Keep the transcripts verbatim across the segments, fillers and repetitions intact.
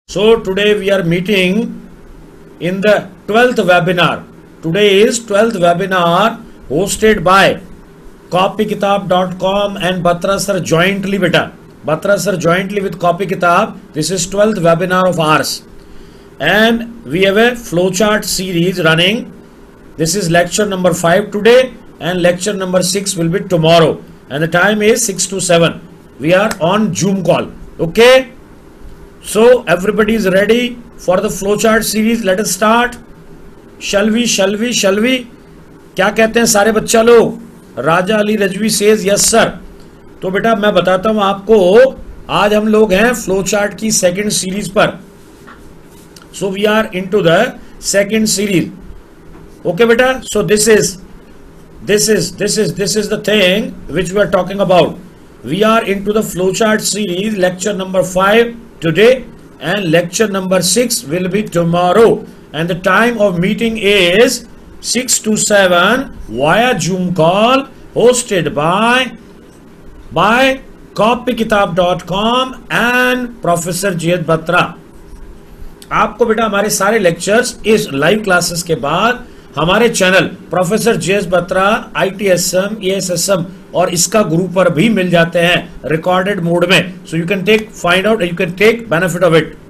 So today we are meeting in the twelfth webinar. Today is twelfth webinar hosted by copy kitab dot com and Batra sir jointly beta. Batra sir jointly with Copy Kitab. This is twelfth webinar of ours. And we have a flowchart series running. This is lecture number five today and lecture number six will be tomorrow. And the time is six to seven. We are on Zoom call. Okay? So everybody is ready for the flowchart series. Let us start. Shall we? Shall we? Shall we? क्या कहते हैं सारे बच्चा लोग? Raja Ali Rizvi says yes sir. तो बेटा मैं बताता हूं आपको, आज हम लोग हैं फ्लोचार्ट की सेकंड सीरीज पर. So we are into the second series. Okay बेटा. So this is this is this is this is the thing which we are talking about. We are into the flowchart series. Lecture number five today and lecture number six will be tomorrow, and the time of meeting is six to seven via Zoom call hosted by by copy kitab dot com and Professor Jayat Batra. आपको बेटा हमारे सारे lectures इस live classes के बाद हमारे channel professor JS Batra I T S M, E S S M और इसका ग्रुप पर भी मिल जाते हैं रिकॉर्डेड मोड में. So you can take find out, you can take benefit of it.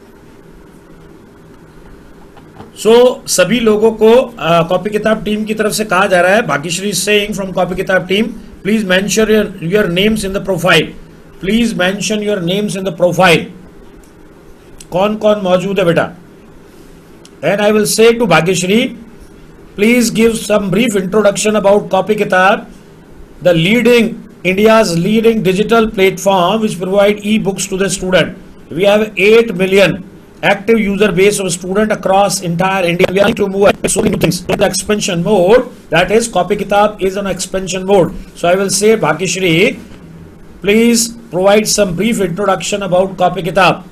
So सभी लोगों को कॉपी किताब टीम की तरफ से कहा जा रहा है, भाग्यश्री सेइंग फ्रॉम कॉपी किताब team, please mention your your names in the profile. Please mention your names in the profile. कौन कौन मौजूद है बेटा? And I will say to Bhagyashree, please give some brief introduction about Copy Kitab, the leading India's leading digital platform which provide e-books to the student. We have eight million active user base of student across entire India. We are trying to move so many things in the expansion mode. That is, Copy Kitab is on expansion mode. So I will say, Bhagishri, please provide some brief introduction about Copy Kitab.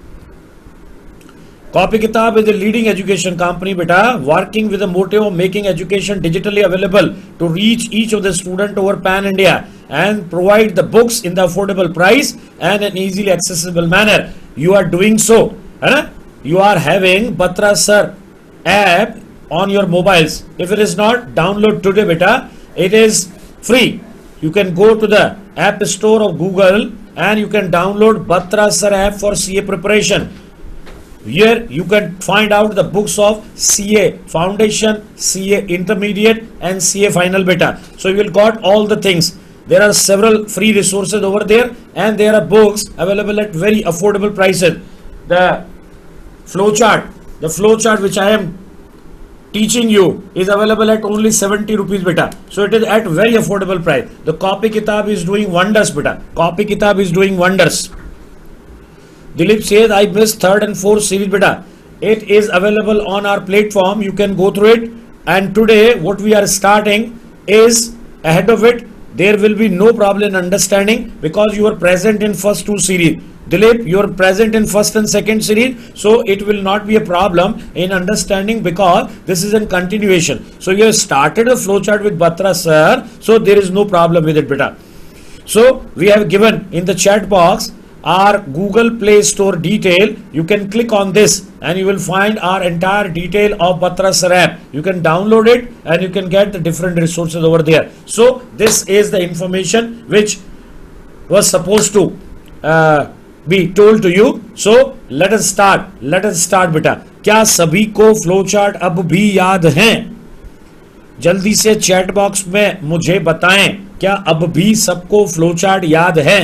Copy Kitab is a leading education company, beta, working with the motive of making education digitally available to reach each of the student over pan India and provide the books in the affordable price and an easily accessible manner. You are doing so. Huh? You are having Batra Sir app on your mobiles. If it is not, download today, beta. It is free. You can go to the app store of Google and you can download Batra Sir app for C A preparation. Here you can find out the books of C A Foundation, C A Intermediate and C A Final beta. So you will got all the things. There are several free resources over there and there are books available at very affordable prices. The flowchart, the flowchart which I am teaching you is available at only seventy rupees beta. So it is at very affordable price. The Copy Kitab is doing wonders beta. Copy Kitab is doing wonders. Dilip says, I missed third and fourth series beta. It is available on our platform. You can go through it. And today what we are starting is ahead of it. There will be no problem in understanding because you are present in first two series. Dilip, you are present in first and second series. So it will not be a problem in understanding because this is in continuation. So you have started a flowchart with Batra sir. So there is no problem with it beta. So we have given in the chat box our Google Play Store detail. You can click on this and you will find our entire detail of Batra Sir app. You can download it and you can get the different resources over there. So this is the information which was supposed to uh, be told to you. So let us start. Let us start beta. क्या सभी को flowchart अब भी याद हैं? जल्दी से chat box में मुझे बताएं, क्या अब भी सबको फ्लोचार्ट याद है?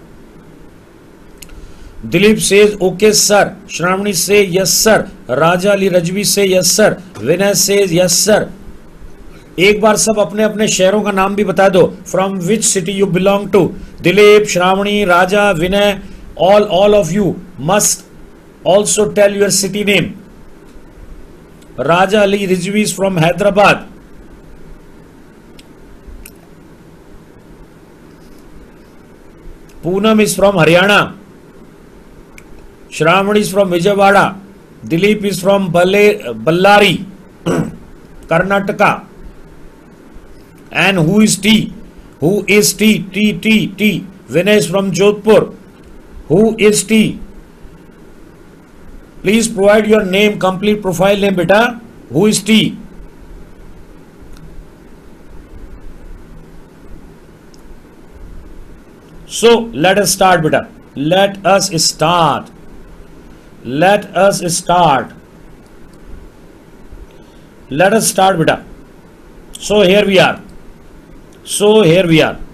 Dilip says, okay sir. Shravani say, yes sir. Raja Ali Rajvi say, yes sir. Vinay says, yes sir. एक बार सब अपने अपने शहरों का नाम भी बता दो. From which city you belong to? Dilip, Shravani, Raja, Vinay, all all of you must also tell your city name. Raja Ali Rajvi is from Hyderabad. Poonam is from Haryana. Shravani is from Vijayawada. Dilip is from Ballari, Karnataka. And who is T? Who is T? T, T, T. Vinay is from Jodhpur. Who is T? Please provide your name, complete profile name, beta. Who is T? So let us start, beta. Let us start. Let us start. Let us start, beta. So here we are. So here we are.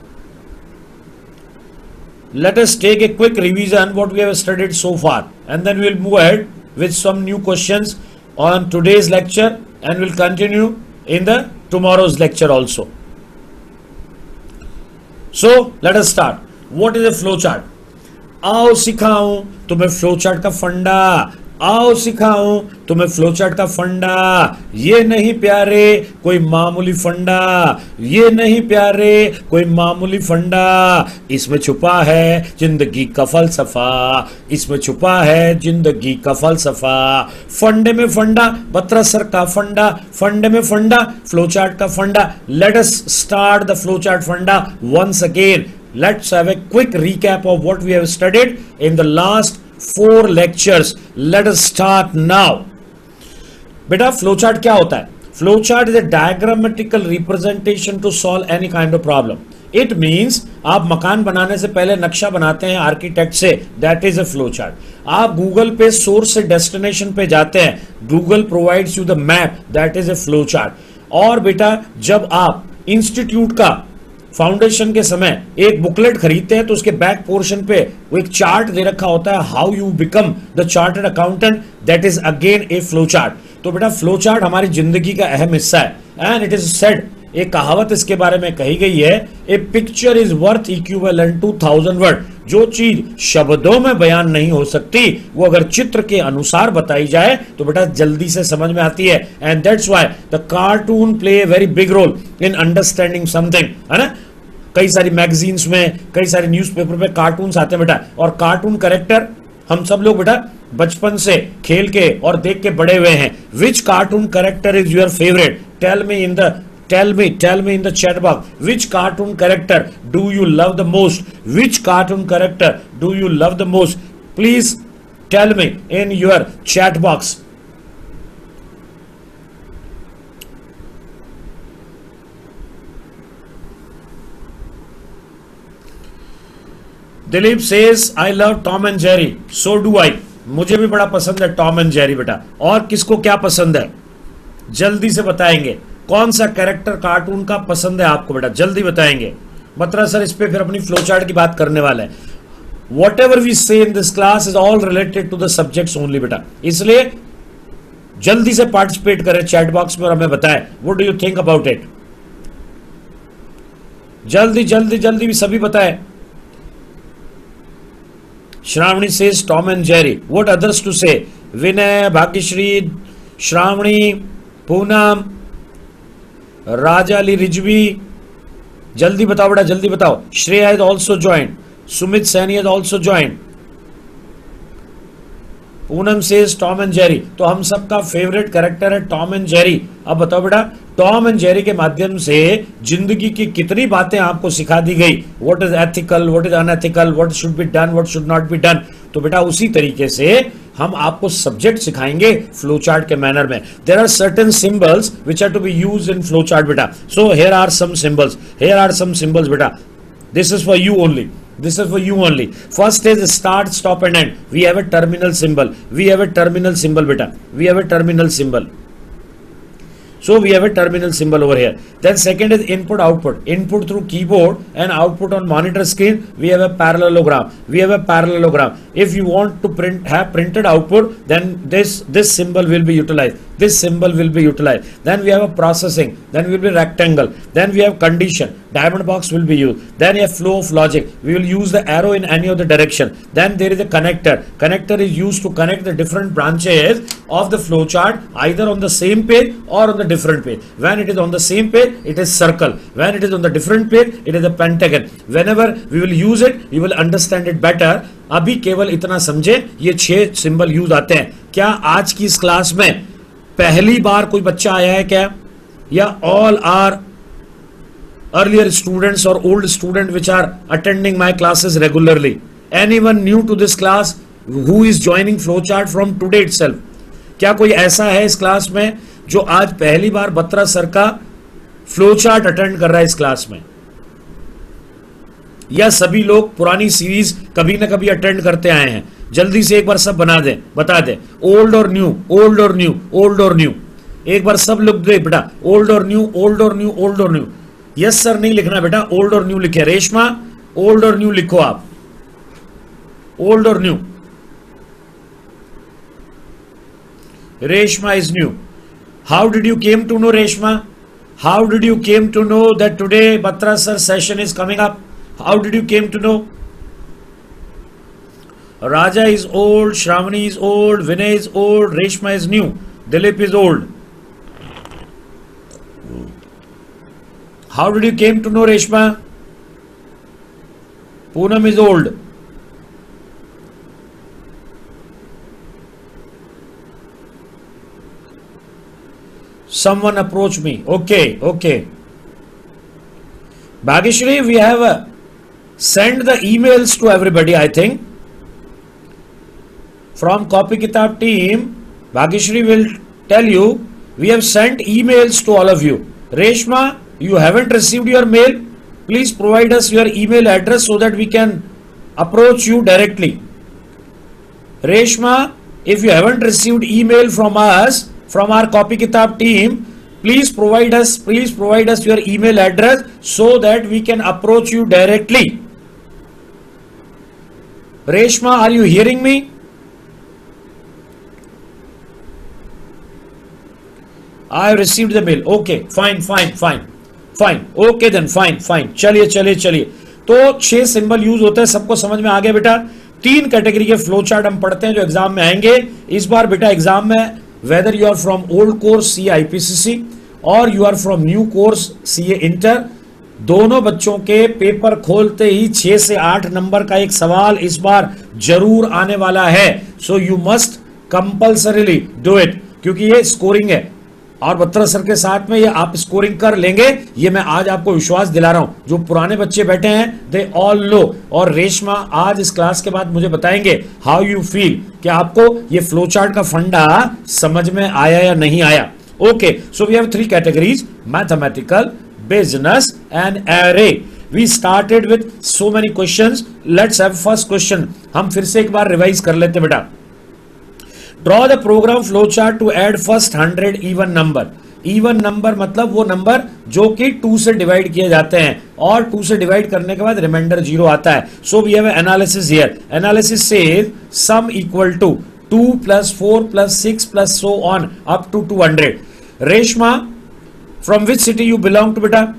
Let us take a quick revision what we have studied so far, and then we will move ahead with some new questions on today's lecture, and we'll continue in the tomorrow's lecture also. So let us start. What is a flow chart? आओ सिखाऊं तुम्हें flow chart का फंडा, आओ सिखाऊं तुम्हें flow chart का फंडा। ये नहीं प्यारे कोई मामूली फंडा, ये नहीं प्यारे कोई मामूली फंडा, इसमें छुपा है जिंदगी का फलसफा, इसमें छुपा है जिंदगी का फलसफा। फंडे में फंडा, बत्रा सर का फंडा, फंडे में फंडा, फ्लो चार्ट का फंडा। Let us start the flow chart फंडा once again. Let's have a quick recap of what we have studied in the last four lectures. Let us start now. बेटा फ्लो चार्ट क्या होता है? Flow chart is a diagrammatical representation to solve any kind of problem. It means आप मकान बनाने से पहले नक्शा बनाते हैं आर्किटेक्ट से, that is a flow chart. आप गूगल पे सोर्स से डेस्टिनेशन पे जाते हैं, Google provides you the map, that is a flow chart. और बेटा जब आप इंस्टीट्यूट का फाउंडेशन के समय एक बुकलेट खरीदते हैं तो उसके बैक पोर्शन पे वो एक चार्ट दे रखा होता है, how you become the chartered accountant, that is again a flow chart. तो बेटा फ्लो चार्ट हमारी जिंदगी का अहम हिस्सा है. एंड इट इज सेड, एक कहावत इसके बारे में कही गई है, a picture is worth equivalent to thousand word. जो चीज शब्दों में बयान नहीं हो सकती वो अगर चित्र के अनुसार बताई जाए तो बेटा जल्दी से समझ में आती है. And that's why the cartoon play a very big role in understanding something, है ना. कई सारी मैगजीन्स में, कई सारे न्यूज़पेपर में कार्टून्स आते हैं बेटा, और कार्टून कैरेक्टर हम सब लोग बेटा बचपन से खेल के और देख के बड़े हुए हैं. Which cartoon character is your favourite? Tell me in the Tell me, tell me in the chat box, which cartoon character do you love the most? Which cartoon character do you love the most? Please tell me in your chat box. Dilip says, I love Tom and Jerry. So do I. मुझे भी बड़ा पसंद है Tom and Jerry बेटा. और किसको क्या पसंद है जल्दी से बताएंगे. कौन सा कैरेक्टर कार्टून का पसंद है आपको बेटा, जल्दी बताएंगे. बत्रा सर इस पे फिर अपनी फ्लो चार्ट की बात करने वाले हैं. What ever we say in this class is all related to the subjects only बेटा, इसलिए जल्दी से पार्टिसिपेट करें चैट बॉक्स में और हमें बताएं what do you think about it. जल्दी जल्दी जल्दी भी सभी बताएं. Shravani says Tom and Jerry. What others to say? Vinay, Bhagyashree, Shravani, Poonam, Raja Ali Rizvi, जल्दी बताओ बेटा, जल्दी बताओ. Shreya is also join, Sumit Saini is also join. Poonam says Tom and Jerry. तो हम सबका फेवरेट कैरेक्टर है टॉम एंड जेरी. अब बताओ बेटा, टॉम एंड जेरी के माध्यम से जिंदगी की कितनी बातें आपको सिखा दी गई. What is ethical, what is unethical, what should be done, what should not be done. तो बेटा उसी तरीके से हम आपको सब्जेक्ट सिखाएंगे फ्लो चार्ट के मैनर में. There are certain symbols which are to be used in flow chart बेटा. So here are some symbols, here are some symbols बेटा. This is for you only. This is for you only. First is start, stop and end. We have a terminal symbol. We have a terminal symbol beta. We have a terminal symbol. So we have a terminal symbol over here. Then second is input output. Input through keyboard and output on monitor screen. We have a parallelogram. We have a parallelogram. If you want to print have printed output, then this this symbol will be utilized. This symbol will be utilized. Then we have a processing. Then will be rectangle. Then we have condition. Diamond box will be used. Then a flow of logic. We will use the arrow in any of the direction. Then there is a connector. Connector is used to connect the different branches of the flow chart either on the same page or on the different page. When it is on the same page, it is circle. When it is on the different page, it is a pentagon. Whenever we will use it, you will understand it better. अभी केवल इतना समझे, ये छह symbol use आते हैं. क्या आज की इस क्लास में पहली बार कोई बच्चा आया है क्या, या all are earlier students or old student which are attending my classes regularly? Anyone new to this class? who is joining flowchart from today itself? क्या कोई ऐसा है इस क्लास में जो आज पहली बार बत्रा सर का फ्लोचार्ट अटेंड कर रहा है इस क्लास में, या सभी लोग पुरानी सीरीज कभी ना कभी अटेंड करते आए हैं? जल्दी से एक बार सब बना दें, बता दें, ओल्ड और न्यू, ओल्ड और न्यू, ओल्ड और न्यू। एक बार सब लिख दे बेटा, ओल्ड और न्यू, ओल्ड और न्यू, ओल्ड और न्यू। यस सर नहीं लिखना बेटा, ओल्ड और न्यू लिखे। रेशमा ओल्ड और न्यू लिखो आप, ओल्ड और new. Reshma is new. How did you came to know, Reshma? How did you came to know that today Batra sir session is coming up? How did you came to know? Raja is old, Shravani is old, Vinay is old, Reshma is new, Dilip is old. How did you came to know, Reshma? Poonam is old. Someone approach me. Okay, okay. Bhagishri, we have uh, sent the emails to everybody, I think. From Copy Kitab team, Bhagishri will tell you, we have sent emails to all of you. Reshma, you haven't received your mail? Please provide us your email address so that we can approach you directly. Reshma, if you haven't received email from us, from our Copy Kitab team, please provide us, please provide us your email address so that we can approach you directly. Reshma, are you hearing me? I have received the mail. Okay, fine, fine, fine, fine. Okay then, fine, fine. चलिए चलिए चलिए। तो छह symbol use होता है, सबको समझ में आ गया बेटा? तीन कैटेगरी के फ्लो चार्ट हम पढ़ते हैं जो एग्जाम में आएंगे इस बार बेटा। एग्जाम में whether you are from old course C A I P C C or you are from new course C A Inter, दोनों बच्चों के पेपर खोलते ही छह से आठ नंबर का एक सवाल इस बार जरूर आने वाला है। So you must compulsorily do it, क्योंकि ये स्कोरिंग है और बत्रा सर के साथ में ये आप स्कोरिंग कर लेंगे, ये मैं आज आपको विश्वास दिला रहा हूं। जो पुराने बच्चे बैठे हैं दे ऑल नो। और रेशमा आज इस क्लास के बाद मुझे बताएंगे हाउ यू फील, कि आपको ये फ्लो चार्ट का फंडा समझ में आया या नहीं आया। Okay, so we have three categories, mathematical, business and array. We started with so many questions. Let's have first question. हम फिर से एक बार रिवाइज कर लेते बेटा। Draw the program flowchart to add first hundred even number. Even number मतलब वो number जो कि टू से डिवाइड किए जाते हैं और टू से डिवाइड करने के बाद रिमाइंडर जीरो आता है। So we have an analysis here. Analysis says sum equal to two plus four plus six plus so on up to two hundred. Reshma, from which city you belong to बेटा?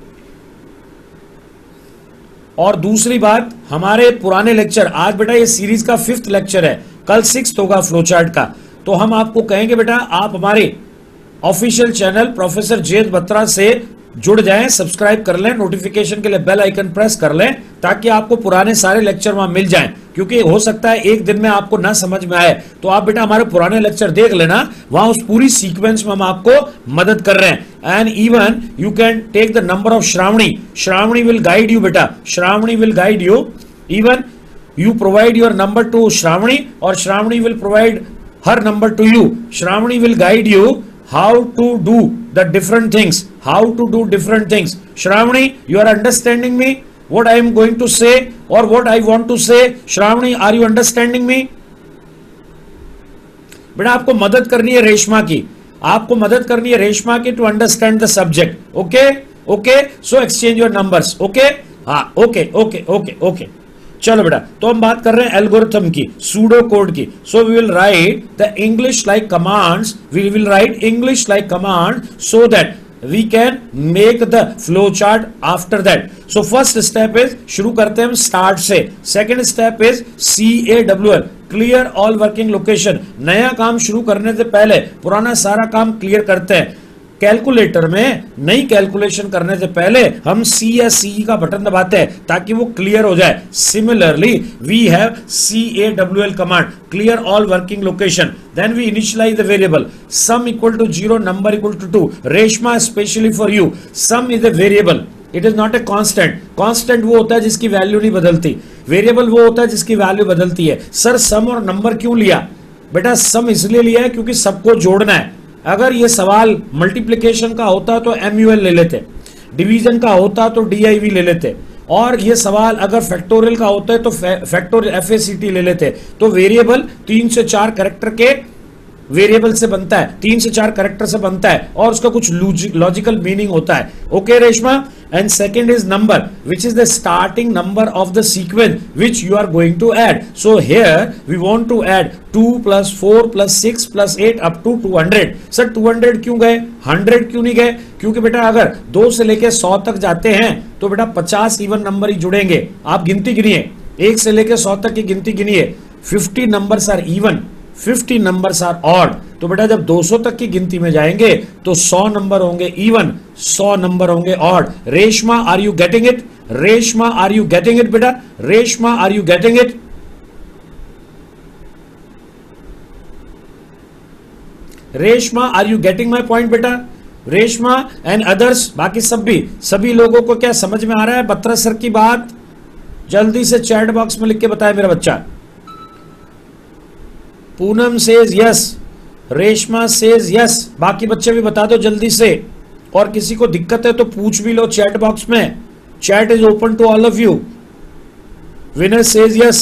और दूसरी बात, हमारे पुराने lecture, आज बेटा ये series का फिफ्थ लेक्चर है, कल सिक्स होगा फ्लोचार्ट का। तो हम आपको कहेंगे बेटा आप हमारे ऑफिशियल चैनल प्रोफेसर जेद बत्रा से जुड़ जाएं, सब्सक्राइब कर लें, नोटिफिकेशन के लिए बेल आइकन प्रेस कर लें ताकि आपको पुराने सारे लेक्चर वहां मिल जाएं। क्योंकि हो सकता है एक दिन में आपको ना समझ में आए, तो आप बेटा हमारे पुराने लेक्चर देख लेना, वहां उस पूरी सीक्वेंस में हम आपको मदद कर रहे हैं। And even you can take the number of Shravani. Shravani will guide you बेटा, Shravani will guide you. Even you provide your number to Shravani or Shravani will provide her number to you. Shravani will guide you how to do the different things, how to do different things. Shravani, you are understanding me what I am going to say or what I want to say? Shravani, are you understanding me? बेटा आपको मदद करनी है रेशमा की, आपको मदद करनी है रेशमा की to understand the subject. Okay okay, so exchange your numbers. Okay हाँ, ओके ओके ओके ओके। चलो बेटा, तो हम बात कर रहे हैं एल्गोरिथम की, सूडो कोड की। So we will write the English like commands, we will write English like command so that we can make the flow chart after that. So first step is, शुरू करते हैं हम start से। Second step is C A W L, clear all working location। नया काम शुरू करने से पहले पुराना सारा काम क्लियर करते हैं। कैलकुलेटर में नई कैलकुलेशन करने से पहले हम सी या सी का बटन दबाते हैं ताकि वो क्लियर हो जाए। Similarly we have C A W L command, clear all working location. Then we initialize the variable sum equal to zero, number equal to two. Reshma specially for you, sum is a variable, it is not a constant. Constant वो होता है जिसकी value नहीं बदलती। Variable वो होता है जिसकी वैल्यू बदलती है। सर सम और नंबर क्यों लिया? बेटा सम इसलिए लिया है क्योंकि सबको जोड़ना है। अगर ये सवाल मल्टीप्लिकेशन का होता तो एमयूएल ले लेते, डिवीजन का होता तो डीआईवी ले लेते, और ये सवाल अगर फैक्टोरियल का होता है तो फैक्टोरियल एफएसीटी ले लेते। तो वेरिएबल तीन से चार कैरेक्टर के वेरिएबल से बनता है, तीन से चार कैरेक्टर से बनता है, और उसका कुछ लॉजिकल मीनिंग होता है। Okay Reshma? And second is number, which is the starting number of the sequence which you are going to add. So here we want to add two plus four plus six plus eight up to two hundred. Sir two hundred क्यों गए, hundred क्यों नहीं गए? क्योंकि बेटा अगर दो से लेके सौ तक जाते हैं तो बेटा पचास इवन नंबर ही जुड़ेंगे। आप गिनती गिनिए, एक से लेके सौ तक की गिनती गिनिए। Fifty numbers are even, fifty numbers are odd. तो बेटा जब दो सौ तक की गिनती में जाएंगे तो सौ नंबर होंगे इवन, सौ नंबर होंगे odd. Reshma are you getting it? Reshma are you getting it बेटा? Reshma are you getting it? Reshma are you getting my point बेटा? रेशमा एंड अदर्स, बाकी सब भी, सभी लोगों को क्या समझ में आ रहा है बत्रा सर की बात? जल्दी से चैट बॉक्स में लिख के बताए मेरा बच्चा। Poonam says yes, Reshma says yes, बाकी बच्चे भी बता दो जल्दी से। और किसी को दिक्कत है तो पूछ भी लो चैट बॉक्स में, chat is open to all of you. Winner says yes.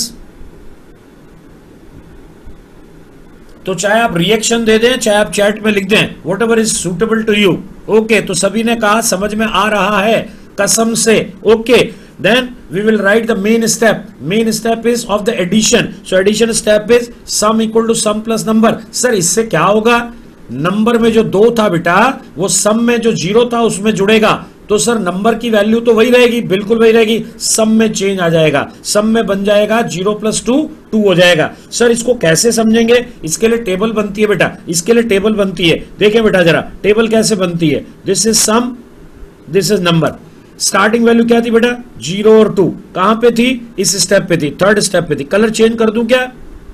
तो चाहे आप रिएक्शन दे दें, चाहे आप चैट में लिख दें, whatever is suitable to you. Okay, तो सभी ने कहा समझ में आ रहा है कसम से। Okay, then we will write the main step. Main step is of the addition. So addition step is sum equal to sum plus number. Sir इससे क्या होगा? नंबर में जो दो था बेटा वो सम में जो जीरो था उसमें जुड़ेगा, तो सर नंबर की वैल्यू तो वही रहेगी, बिल्कुल वही रहेगी, सम में चेंज आ जाएगा, सम में बन जाएगा जीरो प्लस टू, टू हो जाएगा। सर इसको कैसे समझेंगे? इसके लिए टेबल बनती है बेटा, इसके लिए टेबल बनती है। देखें बेटा जरा टेबल कैसे बनती है। This is sum, this is number. Starting value क्या थी बेटा? जीरो और टू। कहां पे थी? इस स्टेप पे थी, थर्ड स्टेप पे थी। कलर चेंज कर दूं क्या?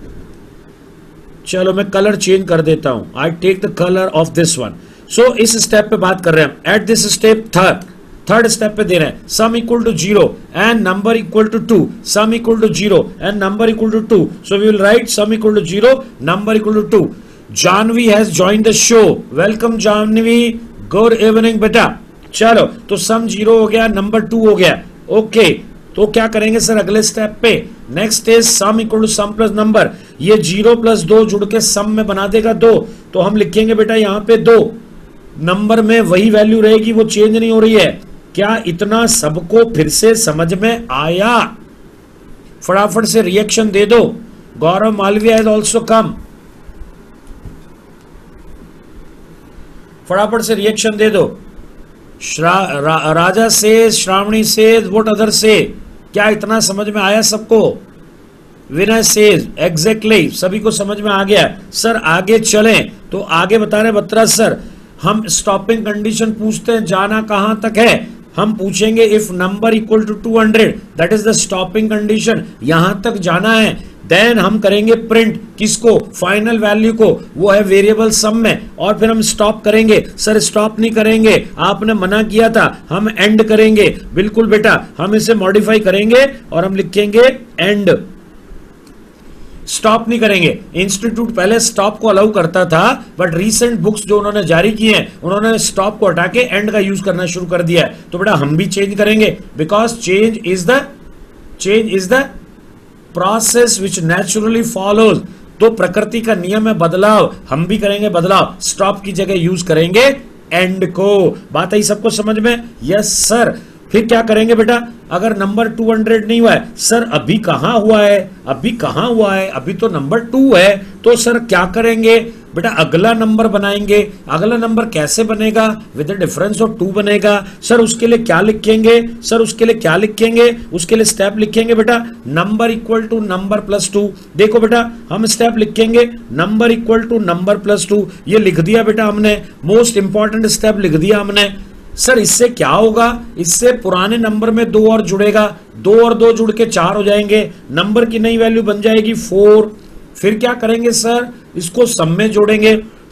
चलो मैं कलर चेंज कर देता हूं। I take the colour of this one. So इस स्टेप पे बात कर रहे हैं, at this step third third step पे दे रहे हैं sum equal to zero and number equal to two, sum equal to zero and number equal to two. So we will write sum equal to zero, number equal to two. Janhvi has joined the show. Welcome Janhvi, good evening बेटा। चलो तो sum zero हो गया, number two हो गया। Okay, तो क्या करेंगे सर अगले स्टेप पे? Next is sum equal to sum plus number. ये जीरो प्लस दो जुड़ के सम में बना देगा दो, तो हम लिखेंगे बेटा यहां पे दो, नंबर में वही वैल्यू रहेगी, वो चेंज नहीं हो रही है। क्या इतना सबको फिर से समझ में आया? फटाफट से रिएक्शन दे दो। Gaurav Malviya has also come, फटाफट से रिएक्शन दे दो। रा, राजा से, श्रावणी से, व्हाट अदर से, क्या इतना समझ में आया सबको? विनय सेज एग्जैक्टली, सभी को समझ में आ गया। सर आगे चलें तो आगे बता रहे बत्रा सर, हम स्टॉपिंग कंडीशन पूछते हैं, जाना कहां तक है? हम पूछेंगे if number equal to two hundred, that is the stopping condition, यहां तक जाना है। देन हम करेंगे प्रिंट, किसको? फाइनल वैल्यू को, वो है वेरिएबल सम में, और फिर हम स्टॉप करेंगे। सर स्टॉप नहीं करेंगे, आपने मना किया था, हम एंड करेंगे। बिल्कुल बेटा, हम इसे मॉडिफाई करेंगे और हम लिखेंगे एंड, स्टॉप नहीं करेंगे। इंस्टीट्यूट पहले स्टॉप को अलाउ करता था, बट रीसेंट बुक्स जो उन्होंने जारी की हैं उन्होंने स्टॉप को हटा के एंड का यूज करना शुरू कर दिया है। तो बेटा हम भी चेंज करेंगे, because change is the change is the process which naturally follows. तो प्रकृति का नियम है बदलाव, हम भी करेंगे बदलाव, स्टॉप की जगह यूज करेंगे एंड को। बात आई सबको समझ में? Yes sir. फिर क्या करेंगे बेटा? अगर नंबर टू हंड्रेड नहीं हुआ है, सर अभी कहां हुआ है, अभी कहां हुआ है, अभी तो नंबर टू है, तो सर क्या करेंगे बेटा? अगला नंबर बनाएंगे। अगला नंबर कैसे बनेगा? With the difference of two बनेगा। सर उसके लिए क्या लिखेंगे? सर उसके लिए क्या लिखेंगे? उसके लिए स्टेप लिखेंगे बेटा, number equal to number plus two. देखो बेटा हम स्टेप लिखेंगे number equal to number plus two, ये लिख दिया बेटा हमने, मोस्ट इंपॉर्टेंट स्टेप लिख दिया हमने। सर इससे क्या होगा? इससे पुराने नंबर में दो और जुड़ेगा, दो और दो जुड़ के चार हो जाएंगे, नंबर की नई वैल्यू बन जाएगी फोर। फिर क्या करेंगे सर? इसको सम में जोड़ेंगे,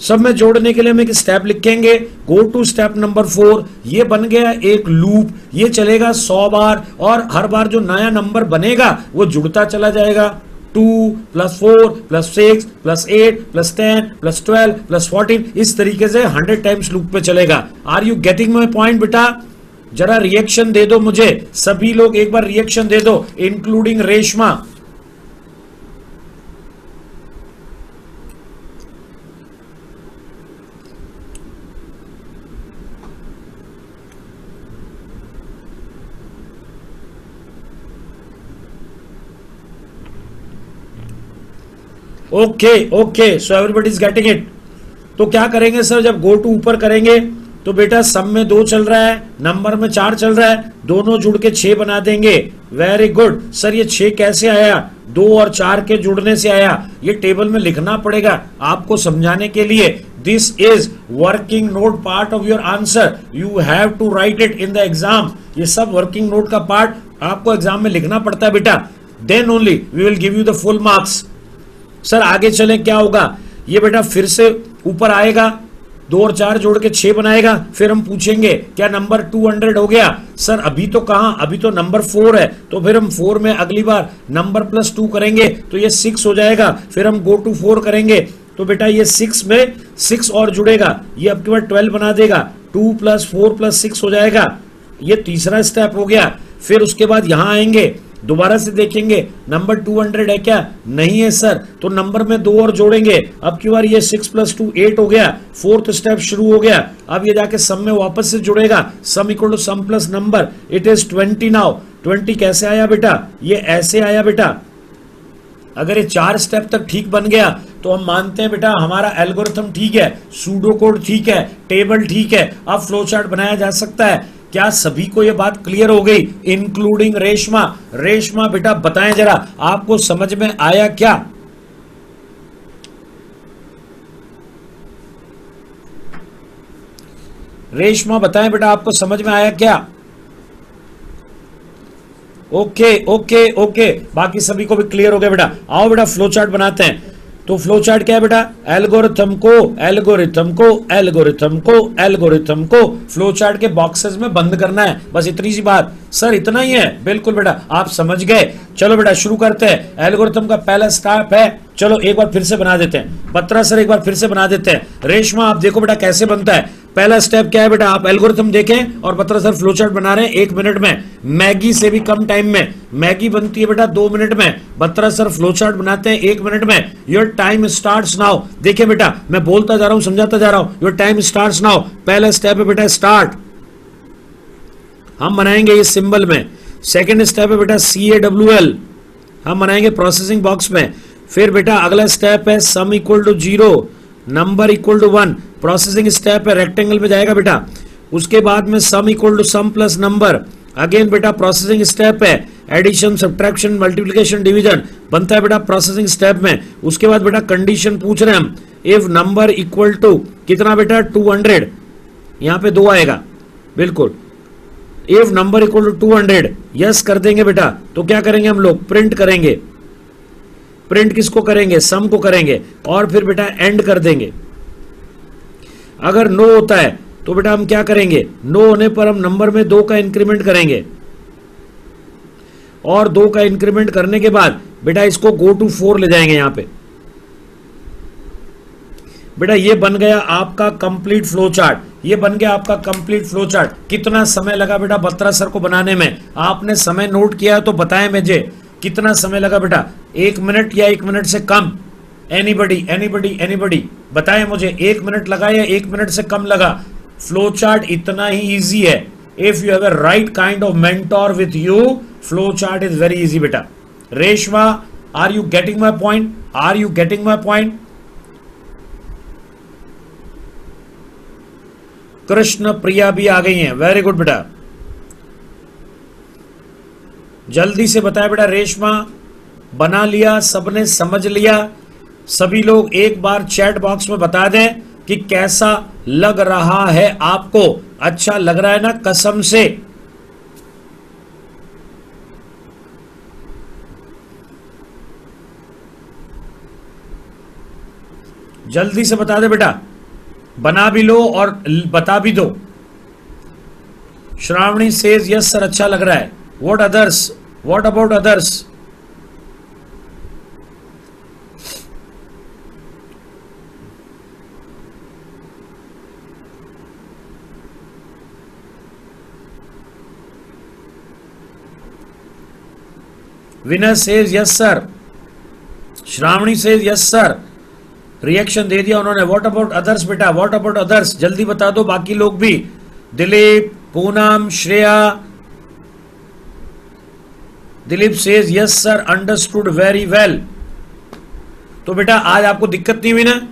सब में जोड़ने के लिए हम एक स्टेप लिखेंगे, go to step number four. ये बन गया एक लूप, ये चलेगा सौ बार और हर बार जो नया नंबर बनेगा वो जुड़ता चला जाएगा। Two plus four plus six plus eight plus ten plus twelve plus fourteen, इस तरीके से हंड्रेड टाइम्स लूप पे चलेगा। Are you getting my point बेटा? जरा रिएक्शन दे दो मुझे, सभी लोग एक बार रिएक्शन दे दो, including Reshma. Okay okay, so everybody is getting it. तो क्या करेंगे सर, जब गो टू ऊपर करेंगे तो बेटा सम में दो चल रहा है, नंबर में चार चल रहा है, दोनों जुड़ के छह बना देंगे। वेरी गुड सर, ये छह कैसे आया? दो और चार के जुड़ने से आया। ये टेबल में लिखना पड़ेगा आपको समझाने के लिए। This is working note part of your answer, you have to write it in the exam. ये सब वर्किंग नोट का पार्ट आपको एग्जाम में लिखना पड़ता है बेटा, then only we will give you the full marks. Sir आगे चले क्या होगा? ये बेटा फिर से ऊपर आएगा, दो और चार जोड़ के छह बनाएगा, फिर हम पूछेंगे क्या नंबर टू हंड्रेड हो गया? सर अभी तो कहां, अभी तो नंबर फोर है, तो फिर हम फोर में अगली बार नंबर प्लस टू करेंगे तो ये सिक्स हो जाएगा, फिर हम गो टू फोर करेंगे तो बेटा ये सिक्स में सिक्स और जुड़ेगा, ये आपके बाद ट्वेल्व बना देगा, two plus four plus six हो जाएगा। ये तीसरा स्टेप हो गया। फिर उसके बाद यहां आएंगे, दोबारा से देखेंगे नंबर टू हंड्रेड है क्या? नहीं है सर, तो नंबर में दो और जोड़ेंगे, अब की बार ये सिक्स प्लस टू एट हो गया, फोर्थ स्टेप शुरू हो गया। अब ये जाके सम में वापस से जुड़ेगा, sum equal to sum plus number, it is twenty now. Twenty कैसे आया बेटा? ये ऐसे आया बेटा। अगर ये चार स्टेप तक ठीक बन गया तो हम मानते हैं बेटा हमारा एल्गोरिथम ठीक है, सूडो कोड ठीक है, टेबल ठीक है, अब फ्लो चार्ट बनाया जा सकता है। क्या सभी को यह बात क्लियर हो गई, इंक्लूडिंग रेशमा? रेशमा बेटा बताएं जरा, आपको समझ में आया क्या? रेशमा बताएं बेटा, आपको समझ में आया क्या? ओके ओके ओके, बाकी सभी को भी क्लियर हो गया बेटा। आओ बेटा फ्लो चार्ट बनाते हैं। तो फ्लो चार्ट क्या है बेटा? एल्गोरिथम को एल्गोरिथम को एल्गोरिथम को एल्गोरिथम को फ्लो चार्ट के बॉक्सेस में बंद करना है, बस इतनी सी बात। सर इतना ही है? बिल्कुल बेटा, आप समझ गए। चलो बेटा शुरू करते हैं। एल्गोरिथम का पहला स्टेप है, चलो एक बार फिर से बना देते हैं। बत्रा सर एक बार फिर से बना देते हैं। रेशमा आप देखो बेटा कैसे बनता है। पहला स्टेप क्या है बेटा? आप एल्गोरिथम देखें और बत्रा सर फ्लो चार्ट बना रहे हैं एक मिनट में, मैगी से भी कम टाइम में। मैगी बनती है बेटा दो मिनट में, बत्रा सर फ्लो चार्ट बनाते हैं एक मिनट में। Your time starts now. देखिए बेटा मैं बोलता जा रहा हूं, समझाता जा रहा हूं। Your time starts now. पहला स्टेप है बेटा स्टार्ट, हम बनाएंगे इस सिंबल में। सेकेंड स्टेप है बेटा सी ए डब्ल्यू एल, हम बनाएंगे प्रोसेसिंग बॉक्स में। फिर बेटा अगला स्टेप है sum equal to zero, number equal to one, processing step है, रेक्टेंगल में जाएगा बेटा। उसके बाद में sum equal to sum plus number, again बेटा प्रोसेसिंग स्टेप है, एडिशन सब्ट्रैक्शन मल्टीप्लिकेशन डिवीजन बनता है बेटा प्रोसेसिंग स्टेप में। उसके बाद बेटा कंडीशन पूछ रहे हैं हम, इफ नंबर इक्वल टू कितना बेटा? टू हंड्रेड, यहां पे दो आएगा बिल्कुल। If number equal to two hundred, yes कर देंगे बेटा। तो क्या करेंगे हम लोग? प्रिंट करेंगे। प्रिंट किसको करेंगे? सम को करेंगे, और फिर बेटा एंड कर देंगे। अगर नो होता है तो बेटा हम क्या करेंगे? नो होने पर हम नंबर में दो का इंक्रीमेंट करेंगे, और दो का इंक्रीमेंट करने के बाद बेटा इसको गो टू फोर ले जाएंगे यहां पे। बेटा ये बन गया आपका कंप्लीट फ्लो चार्ट, ये बन गया आपका कंप्लीट फ्लो चार्ट। कितना समय लगा बेटा बत्रा सर को बनाने में? आपने समय नोट किया है तो बताएं मुझे कितना समय लगा बेटा? एक मिनट या एक मिनट से कम? एनीबडी एनीबडी एनीबडी बताएं मुझे, एक मिनट लगा या एक मिनट से कम लगा? फ्लो चार्ट इतना ही इजी है। If you have a right kind of mentor with you, flow chart is very easy बेटा। Reshma are you getting my point? Are you getting my point? Krishna Priya भी आ गई हैं, वेरी गुड बेटा। जल्दी से बताया बेटा। रेशमा बना लिया, सबने समझ लिया? सभी लोग एक बार चैट बॉक्स में बता दें कि कैसा लग रहा है आपको। अच्छा लग रहा है ना? कसम से जल्दी से बता दे बेटा। बना भी लो और बता भी दो। श्रावणी सेज यस सर, अच्छा लग रहा है। What others, what about others? Vinay says yes sir, Shravani says yes sir, reaction दे दिया उन्होंने। व्हाट अबाउट अदर्स बेटा, व्हाट अबाउट अदर्स, जल्दी बता दो बाकी लोग भी। Dilip, Poonam, Shreya. Dilip says yes sir, understood very well. तो बेटा आज आपको दिक्कत नहीं हुई ना?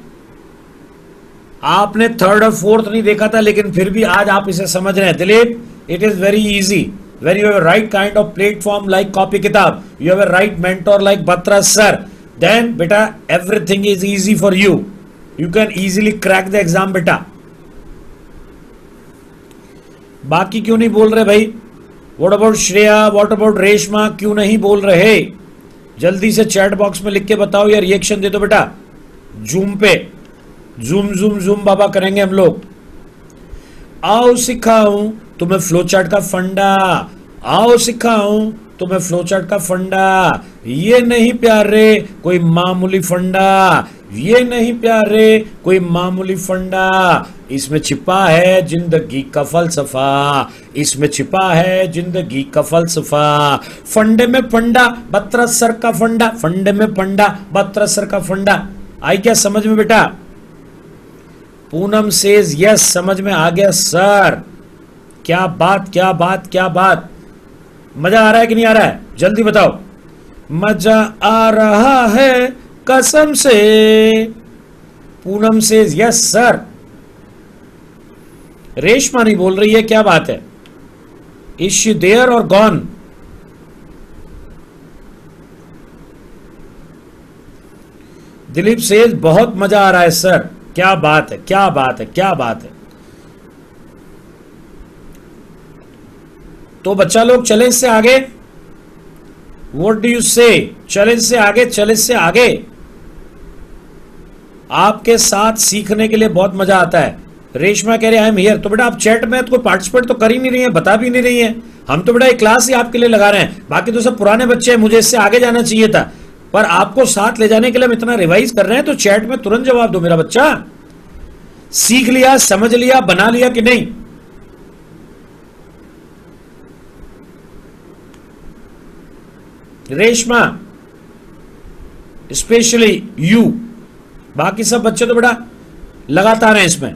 आपने थर्ड और फोर्थ नहीं देखा था, लेकिन फिर भी आज आप इसे समझ रहे हैं। Dilip, it is very easy when you have a right kind of platform like Copy Kitab, you have a right mentor like Batra sir, then beta everything is easy for you. You can easily crack the exam beta. बाकी क्यों नहीं बोल रहे भाई? What about Shreya, what about Reshma, क्यों नहीं बोल रहे? जल्दी से चैट बॉक्स में लिख के बताओ या रिएक्शन दे दो बेटा। जूम पे जूम जूम जूम बाबा करेंगे हम लोग। आओ सिखाऊं तुम्हें फ्लो चार्ट का फंडा, आओ सिखाऊं तुम्हें फ्लो चार्ट का फंडा। ये नहीं प्यारे कोई मामूली फंडा, ये नहीं प्यारे कोई मामूली फंडा, इसमें छिपा है जिंदगी का फलसफा, इसमें छिपा है जिंदगी का फलसफा। फंडे में फंडा, बत्रा सर का फंडा, फंडे में फंडा, बत्रा सर का फंडा। आई क्या समझ में बेटा? पूनम सेज यस, समझ में आ गया सर। क्या बात, क्या बात, क्या बात। मजा आ रहा है कि नहीं आ रहा है? जल्दी बताओ। मजा आ रहा है कसम से। Poonam says yes sir. Reshma नहीं बोल रही है, क्या बात है? Is she there or gone? Dilip says बहुत मजा आ रहा है सर। क्या बात है, क्या बात है, क्या बात है। तो बच्चा लोग चले इससे आगे। व्हाट डू यू से? चले इससे आगे, चले इससे आगे। आपके साथ सीखने के लिए बहुत मजा आता है। रेशमा कह रहे आई एम हियर। तो बेटा आप चैट में तो कोई पार्टिसिपेट तो कर ही नहीं रही है, बता भी नहीं रही है। हम तो बेटा एक क्लास ही आपके लिए लगा रहे हैं, बाकी तो सब पुराने बच्चे हैं, मुझे इससे आगे जाना चाहिए था, पर आपको साथ ले जाने के लिए हम इतना रिवाइज कर रहे हैं। तो चैट में तुरंत जवाब दो मेरा बच्चा। सीख लिया, समझ लिया, बना लिया कि नहीं? रेशमा स्पेशली यू, बाकी सब बच्चे तो बेटा लगातार हैं इसमें।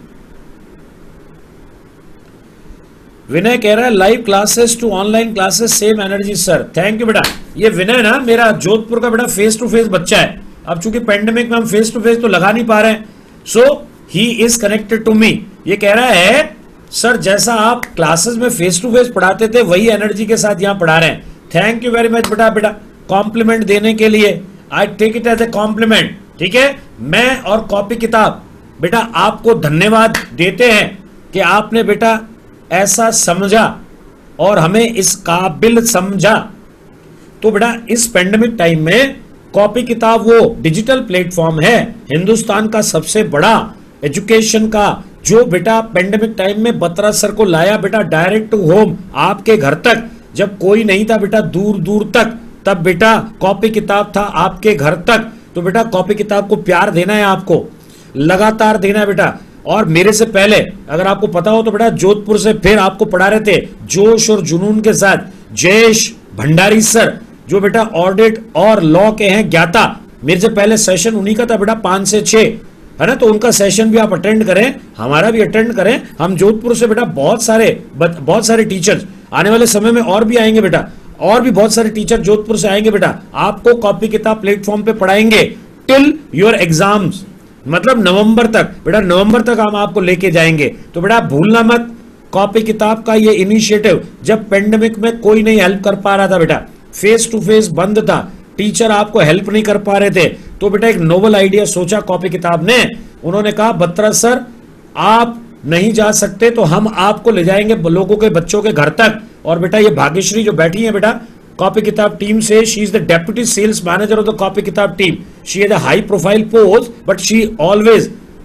विनय कह रहा है live classes to online classes same energy sir. Thank you बेटा। ये विनय ना मेरा जोधपुर का बेटा फेस टू फेस बच्चा है। अब चूंकि पेंडेमिक में हम फेस टू फेस तो लगा नहीं पा रहे हैं, so he is connected to me. ये कह रहा है सर जैसा आप क्लासेस में फेस टू फेस पढ़ाते थे वही एनर्जी के साथ यहां पढ़ा रहे हैं। थैंक यू वेरी मच बेटा। बेटा कॉम्प्लीमेंट देने के लिए I take it as a compliment. ठीक है, मैं और कॉपी किताब बेटा आपको धन्यवाद देते हैं कि आपने बेटा ऐसा समझा और हमें इस काबिल समझा। तो बेटा इस पेंडेमिक टाइम में कॉपी किताब वो डिजिटल प्लेटफॉर्म है हिंदुस्तान का सबसे बड़ा एजुकेशन का, जो बेटा पेंडेमिक टाइम में बत्रा सर को लाया बेटा डायरेक्ट टू होम, आपके घर तक। जब कोई नहीं था बेटा दूर दूर तक, तब बेटा कॉपी किताब था आपके घर तक। तो बेटा कॉपी किताब को प्यार देना है, आपको लगातार देना है बेटा। और मेरे से पहले अगर आपको पता हो तो बेटा जोधपुर से फिर आपको पढ़ा रहे थे जोश और जुनून के साथ जयेश भंडारी सर, जो बेटा ऑडिट और लॉ के हैं ज्ञाता। मेरे से पहले सेशन उन्हीं का था बेटा, पांच से छह, है ना। तो उनका सेशन भी आप अटेंड करें, हमारा भी अटेंड करें। हम जोधपुर से बेटा बहुत सारे बहुत सारे टीचर्स आने वाले समय में और भी आएंगे बेटा, और भी बहुत सारे टीचर जोधपुर से आएंगे बेटा, आपको कॉपी किताब प्लेटफॉर्म पे पढ़ाएंगे टिल योर एग्जाम्स, मतलब नवंबर तक बेटा, नवंबर तक हम आपको लेके जाएंगे। तो बेटा भूलना मत कॉपी किताब का ये इनिशिएटिव। जब पेंडेमिक में कोई नहीं हेल्प कर पा रहा था बेटा, फेस टू फेस बंद था, टीचर आपको हेल्प नहीं कर पा रहे थे, तो बेटा एक नोबल आइडिया सोचा कॉपी किताब ने। उन्होंने कहा बत्रा सर आप नहीं जा सकते तो हम आपको ले जाएंगे लोगों के बच्चों के घर तक। और बेटा ये भाग्यश्री जो बैठी है बेटा कॉपी किताब टीम से, she is the deputy sales manager of the copy किताब team. She has a high profile post but she always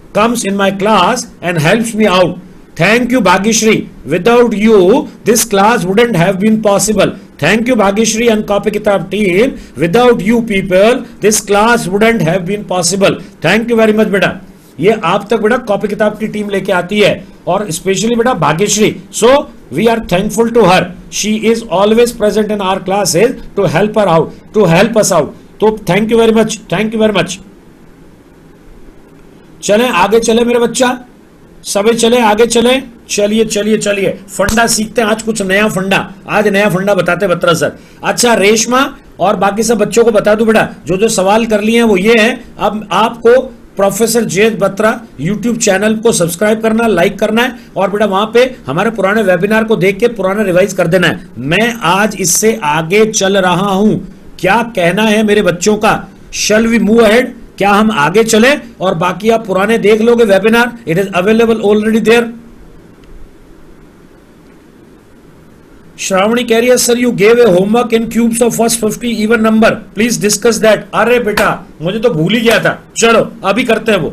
comes in my class and helps me out. Thank you, Bhagyashri. Without you, this class wouldn't have been possible. Thank you, Bhagyashri and Copy Kitab team. Without you people, this class wouldn't have been possible. Thank you very much, बेटा. ये आप तक बेटा copy किताब की team लेके आती है, और स्पेशली बेटा Bhagyashree. So we are thankful to her. She is always present in our classes to help her out, to help us out. तो thank you very much, thank you very much. चले आगे चले मेरे बच्चा, सभी चले आगे चले. चलिए चलिए चलिए, फंडा सीखते हैं आज, कुछ नया फंडा. आज नया फंडा बताते बत्रा सर. अच्छा रेशमा और बाकी सब बच्चों को बता दूं बेटा, जो जो सवाल कर लिए हैं वो ये है. अब आपको professor J Batra YouTube channel को सब्सक्राइब करना, लाइक करना है, और बेटा वहां पे हमारे पुराने वेबिनार को देख के पुराना रिवाइज कर देना है. मैं आज इससे आगे चल रहा हूं. क्या कहना है मेरे बच्चों का? Shall we move ahead? क्या हम आगे चले? और बाकी आप पुराने देख लोगे webinar. It is available already there. Shravani कह रही है sir you gave a homework in cubes of first fifty even number, please discuss that. अरे बेटा मुझे तो भूल ही गया था. चलो अभी करते हैं वो.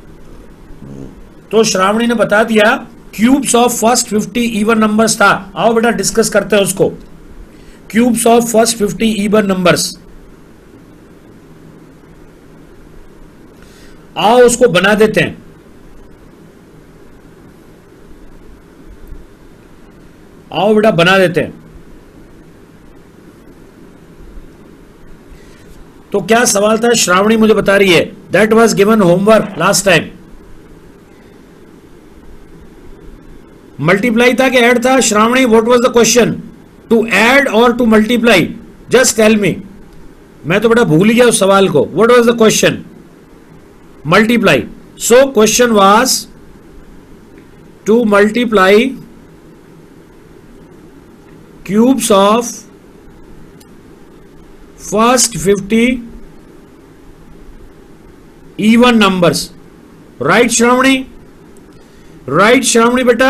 तो श्रावणी ने बता दिया cubes of first fifty even numbers था. आओ बेटा डिस्कस करते हैं उसको. Cubes of first fifty even numbers, आओ उसको बना देते हैं. आओ बेटा बना देते हैं. तो क्या सवाल था? श्रावणी मुझे बता रही है that was given homework last time. Multiply था कि ऐड था? Shravani what was the question? To add or to multiply? Just tell me. मैं तो बेटा भूल गया उस सवाल को. What was the question? Multiply. So question was to multiply cubes of first fifty even numbers. Right Shravani? Right Shravani beta?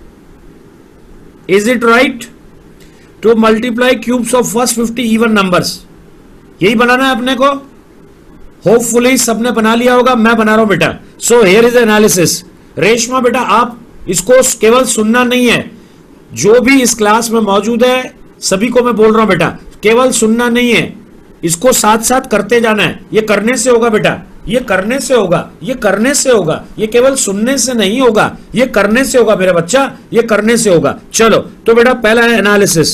Is it right? To multiply cubes of first fifty even numbers. यही बनाना है अपने को. Hopefully सबने बना लिया होगा. मैं बना रहा हूं बेटा. So here is the analysis. Reshma बेटा आप इसको केवल सुनना नहीं है, जो भी इस क्लास में मौजूद है सभी को मैं बोल रहा हूं बेटा, केवल सुनना नहीं है, इसको साथ साथ करते जाना है. ये करने से होगा बेटा, ये करने से होगा, ये करने से होगा. ये केवल सुनने से नहीं होगा, ये करने से होगा मेरा बच्चा, ये करने से होगा. चलो तो बेटा पहला है analysis.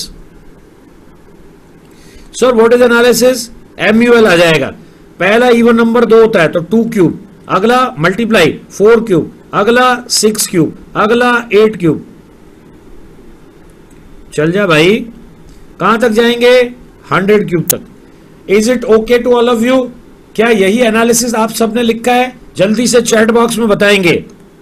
Sir what is analysis? MUL आ जाएगा. पहला इवन नंबर दो होता है तो टू क्यूब, अगला मल्टीप्लाई फोर क्यूब, अगला सिक्स क्यूब, अगला एट क्यूब. चल जा भाई, कहां तक जाएंगे? हंड्रेड क्यूब तक. Is it okay to all of you? क्या यही एनालिसिस आप सबने लिखा है? जल्दी से चैट बॉक्स में बताएंगे.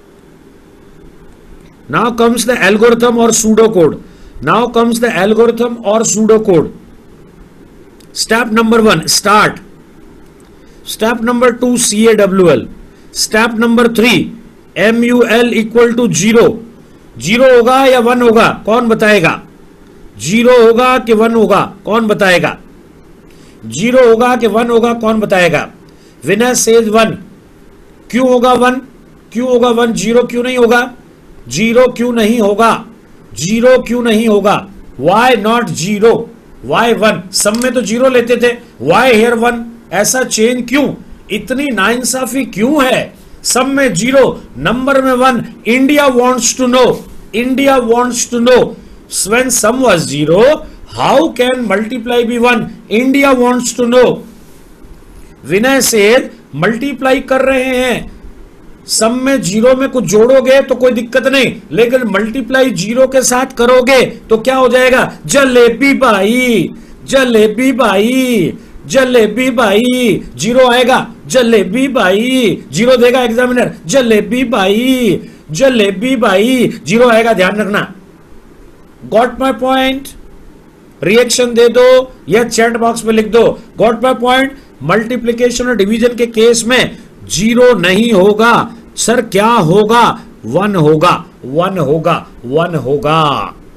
नाउ कम्स द एल्गोरिथम और pseudo code. Now comes the algorithm और pseudo code. Step number one start. Step number two C A W L. Step number three M U L equal to zero. Zero होगा या one होगा? कौन बताएगा? Zero होगा कि one होगा? कौन बताएगा? जीरो होगा कि वन होगा? कौन बताएगा? Vinay says one. क्यों होगा वन? क्यों होगा वन? जीरो क्यों नहीं होगा? जीरो क्यों नहीं होगा? जीरो क्यों नहीं होगा? Why not zero? Why one? सब में तो जीरो लेते थे, वाई हेयर वन? ऐसा चेन क्यों? इतनी नाइंसाफी क्यों है? सब में जीरो, नंबर में one. India wants to know. India wants to know. When sum was zero, how can multiply be one? India wants to know. विनय से मल्टीप्लाई कर रहे हैं, सम में जीरो में कुछ जोड़ोगे तो कोई दिक्कत नहीं, लेकिन मल्टीप्लाई जीरो के साथ करोगे तो क्या हो जाएगा? जलेबी भाई, जलेबी भाई, जलेबी भाई. जीरो आएगा, जलेबी भाई. जीरो देगा एग्जामिनर, जलेबी भाई, जलेबी भाई. जीरो आएगा, ध्यान रखना. Got my point? रिएक्शन दे दो या चैट बॉक्स में लिख दो. Got my point? मल्टीप्लिकेशन और डिवीजन के केस में जीरो नहीं होगा. सर क्या होगा? वन होगा, वन होगा, वन होगा.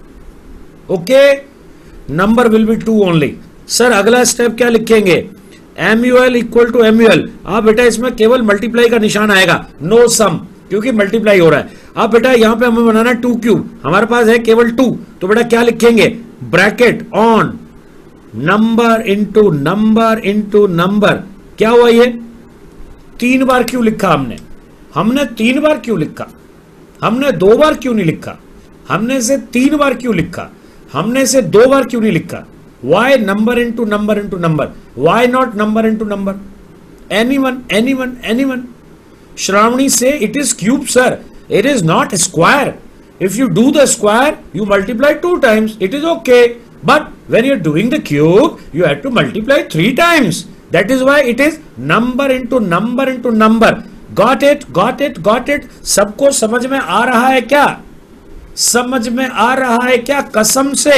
Okay, number will be two only. Sir अगला स्टेप क्या लिखेंगे? M U L equal to M U L. अब बेटा इसमें केवल मल्टीप्लाई का निशान आएगा, नो सम, क्योंकि मल्टीप्लाई हो रहा है। अब बेटा यहां पे हमें बनाना टू क्यूब, हमारे पास है केवल टू, तो बेटा क्या लिखेंगे, bracket on number into number into number. क्या हुआ ये, तीन बार क्यों लिखा हमने, हमने तीन बार क्यों लिखा, हमने दो बार क्यों नहीं लिखा, हमने से तीन बार क्यों लिखा, हमने से दो बार क्यों नहीं लिखा। Why number into number into number, why not number into number, anyone anyone anyone. Shravani say it is cube, sir. It is not square. If you do the square, you multiply two times. It is okay. But when you're doing the cube, you have to multiply three times. That is why it is number into number into number. Got it? Got it? Got it? सबको समझ में आ रहा है क्या? समझ में आ रहा है क्या? कसम से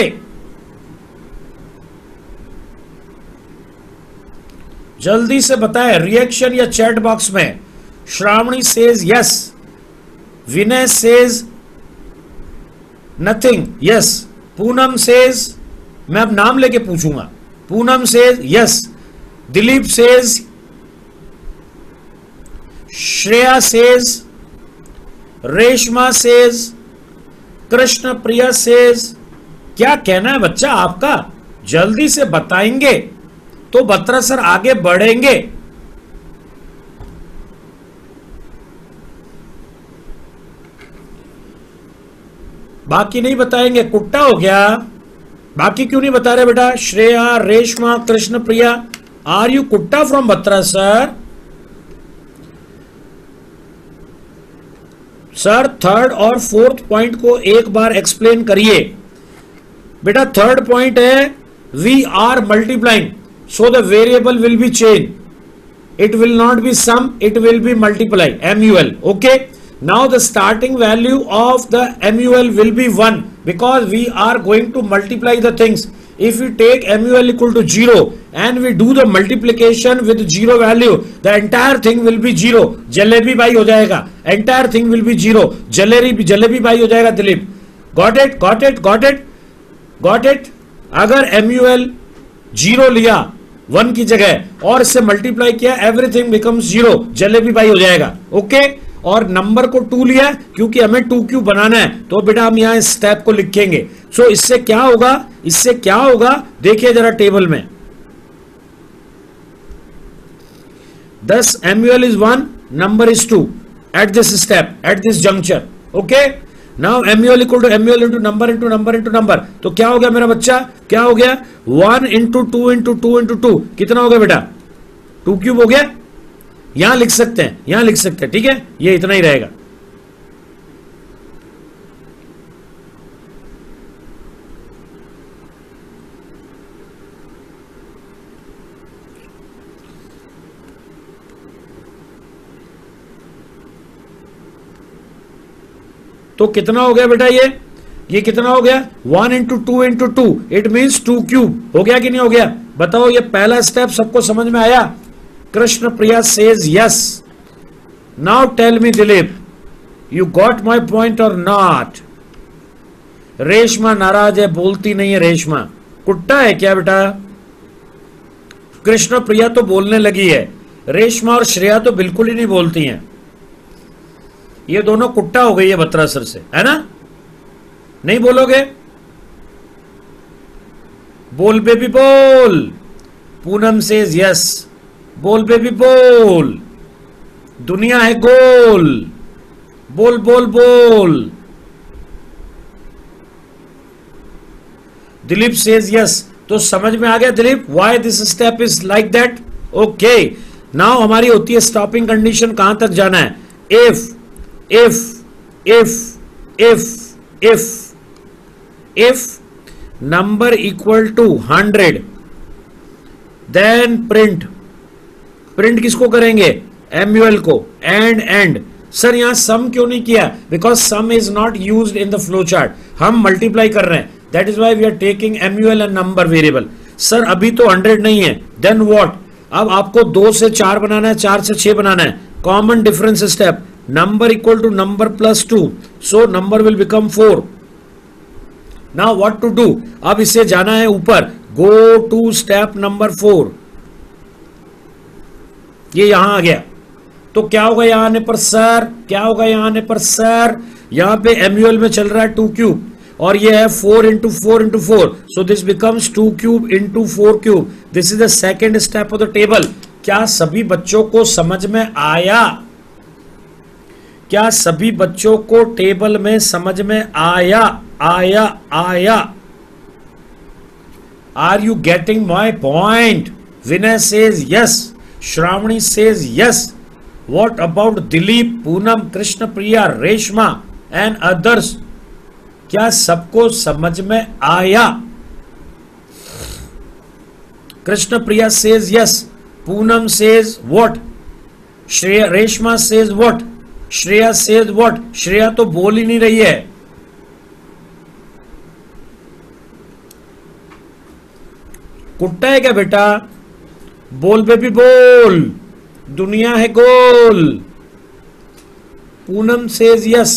जल्दी से बताएं रिएक्शन या चैट बॉक्स में। Shravani says yes. Vinay says nothing. Yes. Poonam says, मैं अब नाम लेके पूछूंगा। Poonam says yes. Dilip says, Shreya says, Reshma says, Krishna Priya says। क्या कहना है बच्चा आपका, जल्दी से बताएंगे तो बत्रा सर आगे बढ़ेंगे। बाकी नहीं बताएंगे, कुट्टा हो गया। बाकी क्यों नहीं बता रहे बेटा, श्रेया, रेशमा, कृष्ण प्रिया, आर यू कुट्टा from Batra sir? Sir third और फोर्थ पॉइंट को एक बार एक्सप्लेन करिए बेटा। थर्ड पॉइंट है we are multiplying, so the variable will be change, it will not be sum, it will be multiply, M U L. Okay, now the starting value of the M U L will be one because we are going to multiply the things. If we take M U L equal to zero and we do the multiplication with zero value, the entire thing will be zero. Jalebi भाई हो जाएगा, entire thing will be zero. Jalebi jalebi भाई हो जाएगा Dilip. Got it? Got it? Got it? Got it? अगर M U L जीरो लिया one की जगह और इससे मल्टीप्लाई किया, एवरीथिंग बिकम्स जीरो, जलेबी भाई हो जाएगा। Okay okay? और नंबर को टू लिया क्योंकि हमें टू क्यूब बनाना है, तो बेटा हम यहां इस स्टेप को लिखेंगे। सो so, इससे क्या होगा, इससे क्या होगा देखिए जरा टेबल में। Thus M U L is one, number is two at this step, at this juncture. Okay, now M U L equal to M U L into number into number into number. तो क्या हो गया मेरा बच्चा, क्या हो गया, one into two into two into two, कितना हो गया बेटा, टू क्यूब हो गया। यहां लिख सकते हैं, यहां लिख सकते हैं, ठीक है, ये इतना ही रहेगा। तो कितना हो गया बेटा, ये ये कितना हो गया, one into two into two, it means two cube. हो गया कि नहीं हो गया, बताओ। ये पहला स्टेप सबको समझ में आया? Krishna Priya says yes. Now tell me Dilip, you got my point or not? Reshma नाराज है, बोलती नहीं है। रेशमा कुट्टा है क्या बेटा? कृष्ण प्रिया तो बोलने लगी है, रेशमा और श्रेया तो बिल्कुल ही नहीं बोलती हैं। ये दोनों कुट्टा हो गई है बत्रा सर से, है ना? नहीं बोलोगे? बोल बेबी बोल। पूनम सेज यस, बोल बेबी बोल। दुनिया है गोल, बोल बोल बोल। Dilip says yes. तो समझ में आ गया Dilip, why this step is like that? Okay, now हमारी होती है स्टॉपिंग कंडीशन, कहां तक जाना है? If if if if if if number equal to hundred, then print. Print किसको करेंगे? एमयूएल को। एंड एंड सर यहां सम क्यों नहीं किया? Because sum is not used in the flow chart, हम मल्टीप्लाई कर रहे हैं, that is why we are taking MUL and number variable. Sir अभी तो हंड्रेड नहीं है, देन व्हाट? अब आपको दो से चार बनाना है, चार से छह बनाना है। Common difference step, number equal to number plus two, so number will become four. Now what to do? अब इसे जाना है ऊपर, go to step number four. ये यहां आ गया, तो क्या होगा यहां आने पर सर, क्या होगा यहां आने पर सर, यहां पे एमयूएल में चल रहा है टू क्यूब और ये है four into four into four, so this becomes two cube into four cube. This is the second step of the table. क्या सभी बच्चों को समझ में आया? क्या सभी बच्चों को टेबल में समझ में आया? आया आया are you getting my point? Vinay says yes, Shravani says yes. What about Dilip, Poonam, Krishna Priya, Reshma and others? क्या सबको समझ में आया? Krishna Priya says yes, Poonam says what, Shreya, Reshma says what, Shreya says what. Shreya तो बोल ही नहीं रही है। कुट्टा है क्या बेटा? बोल बेबी बोल, दुनिया है गोल। Poonam says yes.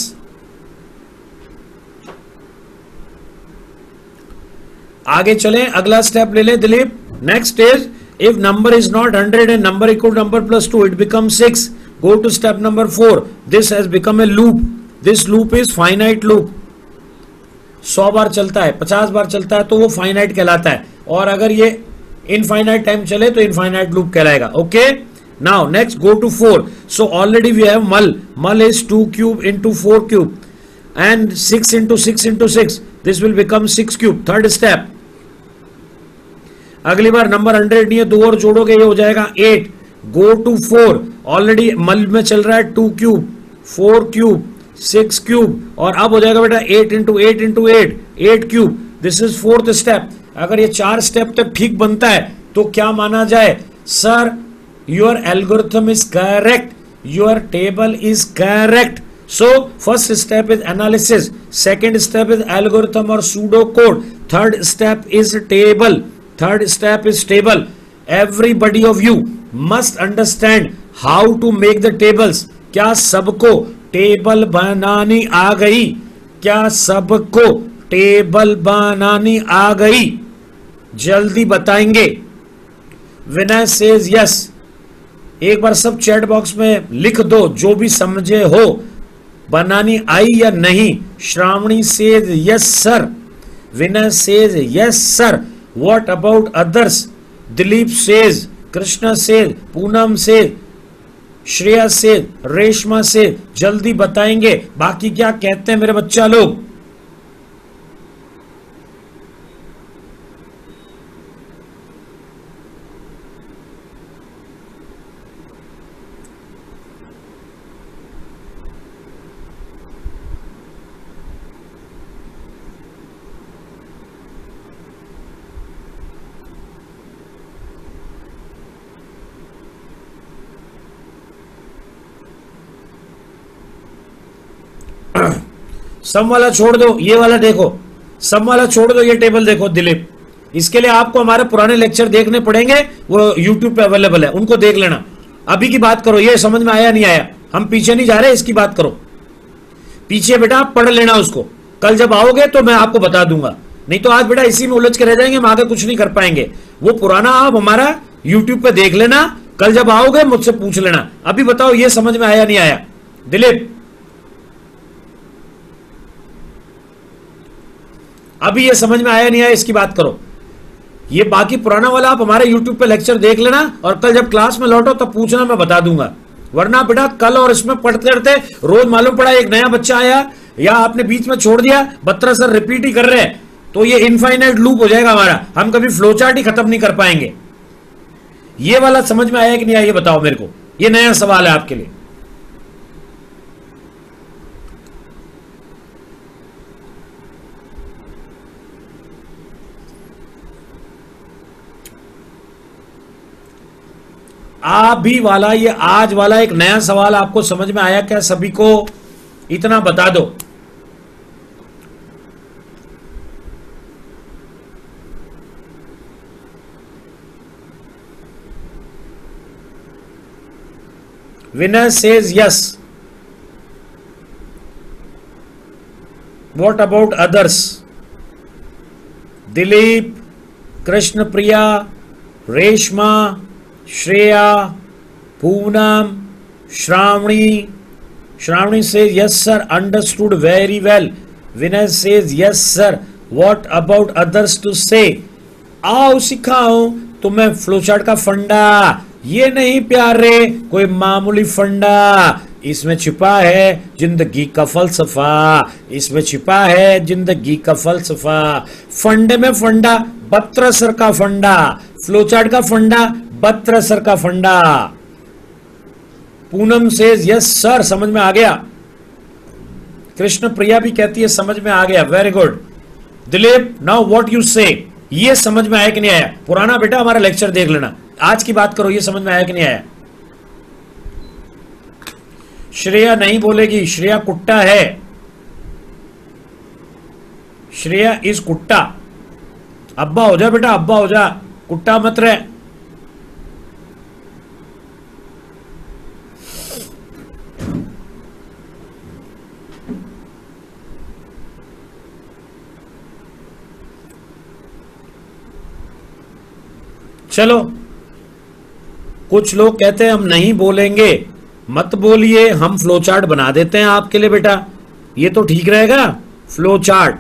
आगे चलें, अगला स्टेप ले लें Dilip. Next is if number is not hundred and number equal number plus two, it become six. Go to step number four. This has become a loop. This loop is finite loop. सौ बार चलता है, पचास बार चलता है तो वो finite कहलाता है, और अगर ये इनफाइनाइट टाइम चले तो इनफाइनाइट लूप कहलाएगा। Okay, now next go to four. So already we have mul, mul is two cube into four cube and six into six into six, this will become six cube. Third step, अगली बार number hundred नहीं है, दो और जोड़ोगे ये हो जाएगा eight. Go to four, already mul में चल रहा है two cube, four cube, six cube, और अब हो जाएगा बेटा eight into eight into eight, eight cube. This is fourth step. अगर ये चार स्टेप तक ठीक बनता है तो क्या माना जाए? Sir your algorithm is correct, your table is correct. So first step is analysis, second step is algorithm और pseudo code, third step is table, third step is table. Everybody of you must understand how to make the tables. क्या सबको table बनानी आ गई? क्या सबको table बनानी आ गई? जल्दी बताएंगे। Vinay says yes. एक बार सब चैट बॉक्स में लिख दो जो भी समझे हो, बनानी आई या नहीं। Shravani says yes sir, Vinay says yes sir. What about others? Dilip says, Krishna says, Poonam says, Shreya says, Reshma says. जल्दी बताएंगे। बाकी क्या कहते हैं मेरे बच्चा लोग? सम वाला छोड़ दो, ये वाला देखो। सम वाला छोड़ दो, ये टेबल देखो दिलीप। इसके लिए आपको हमारे पुराने लेक्चर देखने पड़ेंगे, वो यूट्यूब पे अवेलेबल है, उनको देख लेना। अभी की बात करो, ये समझ में आया नहीं आया, हम पीछे नहीं जा रहे, इसकी बात करो। पीछे बेटा आप पढ़ लेना उसको, कल जब आओगे तो मैं आपको बता दूंगा। नहीं तो आज बेटा इसी में उलझ के रह जाएंगे, हम आगे कुछ नहीं कर पाएंगे। वो पुराना आप हमारा यूट्यूब पे देख लेना, कल जब आओगे मुझसे पूछ लेना। अभी बताओ ये समझ में आया नहीं आया दिलीप? अभी ये समझ में आया नहीं आया, इसकी बात करो। ये बाकी पुराना वाला आप हमारे YouTube पे लेक्चर देख लेना, और कल जब क्लास में लौटो तब पूछना, मैं बता दूंगा। वरना बेटा कल और इसमें पढ़ते रहते रोज मालूम पड़ा एक नया बच्चा आया या आपने बीच में छोड़ दिया, बत्रा सर रिपीट ही कर रहे हैं, तो ये इनफाइनाइट लूप हो जाएगा हमारा, हम कभी फ्लो चार्ट ही खत्म नहीं कर पाएंगे। ये वाला समझ में आया कि नहीं आया, ये बताओ मेरे को। ये नया सवाल है आपके लिए। आप भी वाला, ये आज वाला एक नया सवाल आपको समझ में आया क्या सभी को? इतना बता दो। Vinay says yes. What about others? Dilip, Krishna Priya, Reshma, Shreya, Poonam, Shravani. Shravani says yes sir, understood very well. Vinay says yes sir. What about others to say? आओ सिखाओ तुम्हें फ्लोचार्ट का फंडा। ये नहीं प्यारे कोई मामूली फंडा, इसमें छिपा है जिंदगी का फलसफा, इसमें छिपा है जिंदगी का फलसफा। फंडे में फंडा, बत्रा सर का फंडा, फ्लोचार्ट का फंडा, बत्रा सर का फंडा। पूनम सेज यस सर, समझ में आ गया। कृष्ण प्रिया भी कहती है समझ में आ गया, very good. Dilip, now what you say, ये समझ में आया कि नहीं आया? पुराना बेटा हमारा लेक्चर देख लेना, आज की बात करो, ये समझ में आया कि नहीं आया? श्रेया नहीं बोलेगी, श्रेया कुट्टा है, श्रेया इज कुट्टा। अब्बा हो जा बेटा, अब्बा हो जा, कुट्टा मत रहे। चलो, कुछ लोग कहते हैं हम नहीं बोलेंगे, मत बोलिए, हम फ्लो चार्ट बना देते हैं आपके लिए बेटा, ये तो ठीक रहेगा। Flow chart,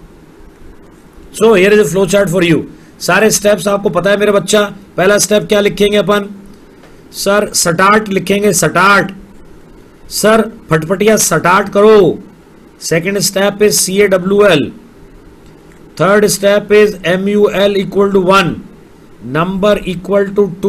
so here is a flow chart for you. सारे स्टेप्स आपको पता है मेरे बच्चा। पहला स्टेप क्या लिखेंगे अपन? सर स्टार्ट लिखेंगे, स्टार्ट। सर फटफटिया स्टार्ट करो। Second step is C A W L. Third step is M U L equal to one, number equal to two.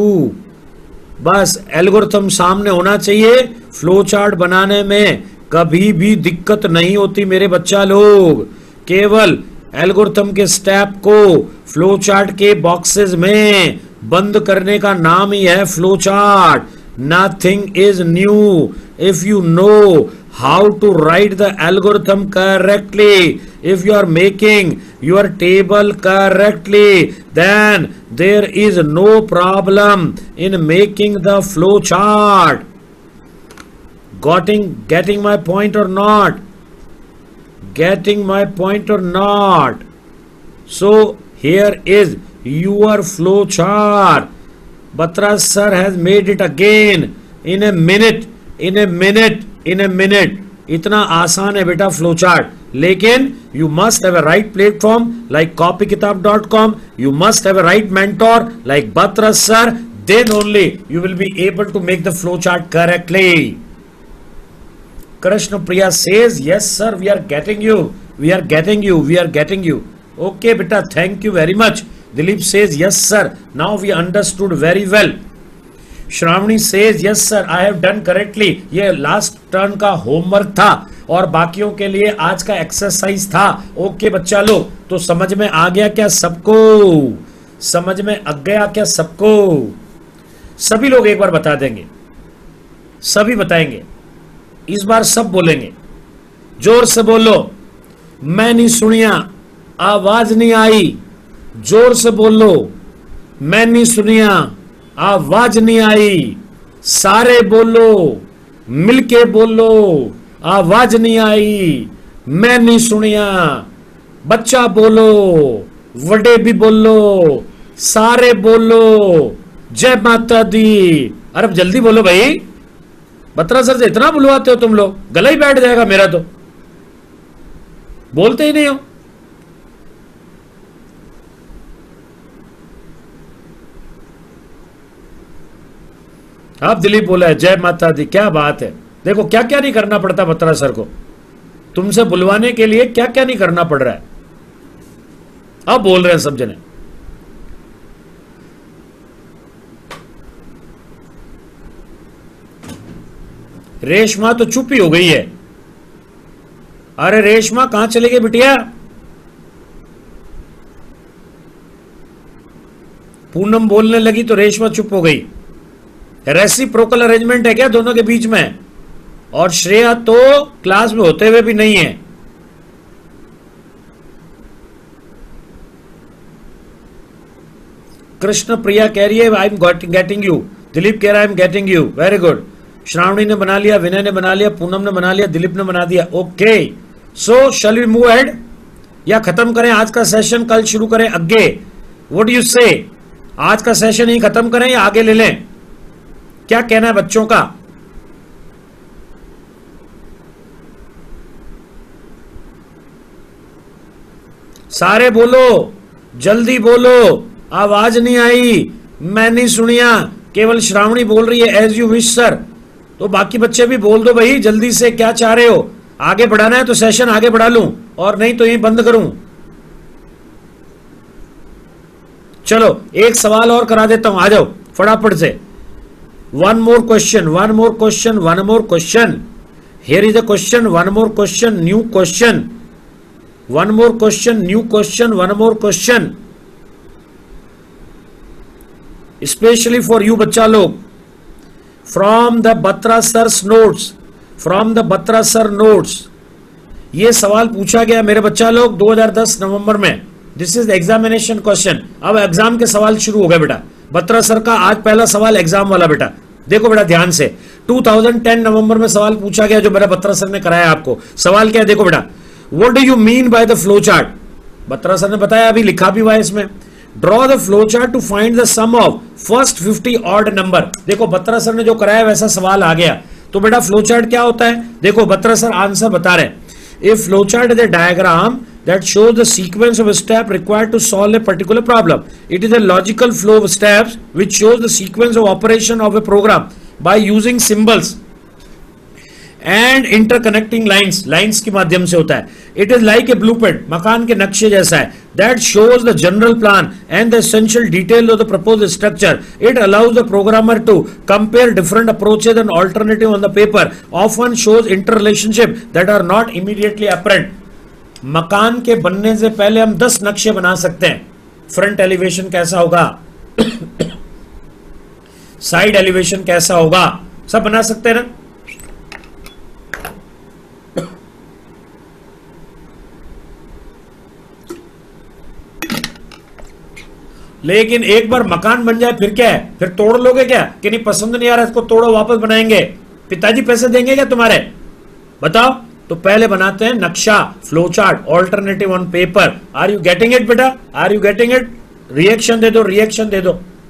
बस एल्गोरिथम सामने होना चाहिए। फ्लो चार्ट बनाने में कभी भी दिक्कत नहीं होती मेरे बच्चा लोग। केवल एल्गोरिथम के स्टेप को फ्लो चार्ट के बॉक्सेस में बंद करने का नाम ही है flow chart. Nothing is new if you know how to write the algorithm correctly, if you are making your table correctly, then there is no problem in making the flow chart. Getting getting my point or not? Getting my point or not? So here is your flow chart. Batra sir has made it again in a minute. In a minute in a minute इतना आसान है बेटा flow chart, लेकिन you must have a right platform like copy Kitab dot com, you must have a right mentor like Batra sir, then only you will be able to make the flow chart correctly. Krishna Priya says yes sir, we are getting you, we are getting you, we are getting you. Okay बेटा, thank you very much. Dilip says yes sir, now we understood very well. Shravani says yes sir, I have done correctly. ये last turn का homework था और बाकियों के लिए आज का एक्सरसाइज था। ओके बच्चा लोग, तो समझ में आ गया क्या सबको? समझ में आ गया क्या सबको? सभी लोग एक बार बता देंगे, सभी बताएंगे, इस बार सब बोलेंगे। जोर से बोलो। मैं नहीं सुनिया, आवाज नहीं आई। जोर से बोलो। मैं नहीं सुनिया, आवाज नहीं आई। सारे बोलो, मिलके बोलो। आवाज नहीं आई, मैं नहीं सुनिया। बच्चा बोलो, वडे भी बोलो, सारे बोलो। जय माता दी। अरे जल्दी बोलो भाई, बत्रा सर से इतना बुलवाते हो तुम लोग, गला ही बैठ जाएगा मेरा तो, बोलते ही नहीं हो। आप दिलीप बोला है जय माता दी, क्या बात है। देखो क्या क्या नहीं करना पड़ता बत्रा सर को, तुमसे बुलवाने के लिए क्या क्या नहीं करना पड़ रहा है। अब बोल रहे हैं सब जने। रेशमा तो चुप ही हो गई है। अरे रेशमा कहां चली गई बिटिया? पूनम बोलने लगी तो रेशमा चुप हो गई। रेसिप्रोकल अरेंजमेंट है क्या दोनों के बीच में? और श्रेया तो क्लास में होते हुए भी नहीं है। कृष्ण प्रिया कह रही है I am getting you. Dilip कह रहा है I am getting you, very good. Shravani ने बना लिया, विनय ने बना लिया, पूनम ने बना लिया, दिलीप ने बना दिया। Okay, so shall we move ahead, या खत्म करें आज का सेशन, कल शुरू करें आगे? व्हाट डू यू से? आज का सेशन ही खत्म करें या आगे ले लें? क्या कहना है बच्चों का? सारे बोलो, जल्दी बोलो, आवाज नहीं आई, मैं नहीं सुनिया, केवल श्रावणी बोल रही है एज यू विश सर। तो बाकी बच्चे भी बोल दो भाई जल्दी से, क्या चाह रहे हो? आगे बढ़ाना है तो सेशन आगे बढ़ा लूं, और नहीं तो यही बंद करूं। चलो एक सवाल और करा देता हूं, आ जाओ फटाफट से। One more question, one more question, one more question, here is a question, one more question, new question, one more question, new question, one more question, specially for you बच्चा लोग, from the Batra sir's notes, from the Batra sir notes. ये सवाल पूछा गया मेरे बच्चा लोग दो हज़ार दस नवंबर में। This is the examination question. अब एग्जाम के सवाल शुरू हो गए बेटा। बत्रा सर का आज पहला सवाल एग्जाम वाला बेटा, देखो बेटा ध्यान से। दो हज़ार दस नवंबर में सवाल पूछा गया जो मेरा बत्रा सर ने कराया आपको। सवाल क्या है देखो बेटा, what do you mean by the flow chart? Batra sir ने बताया, अभी लिखा भी हुआ है इसमें। Draw the flow chart to find the sum of first fifty odd number. देखो बत्रा सर ने जो कराया वैसा सवाल आ गया। तो बेटा फ्लो चार्ट क्या होता है? देखो बत्रा सर आंसर बता रहे हैं। A flow chart is a diagram that shows the sequence of steps required to solve a particular problem. It is a logical flow of steps which shows the sequence of operation of a program by using symbols and interconnecting lines. Lines के माध्यम से होता है। It is like a blueprint, मकान के नक्शे जैसा है, that shows the general plan and the essential detail of the proposed structure. It allows the programmer to compare different approaches and alternatives on the paper. Often shows interrelationship that are not immediately apparent. मकान के बनने से पहले हम दस नक्शे बना सकते हैं। फ्रंट एलिवेशन कैसा होगा, साइड एलिवेशन कैसा होगा, सब बना सकते हैं ना। लेकिन एक बार मकान बन जाए फिर क्या है? फिर तोड़ लोगे क्या? कि नहीं पसंद नहीं आ रहा इसको तोड़ो वापस बनाएंगे? पिताजी पैसे देंगे क्या तुम्हारे? बताओ। तो पहले बनाते हैं नक्शा, flow chart, alternative on paper. Are you getting it बेटा? Are you getting it? Reaction दे दो, रिएक्शन दे दो।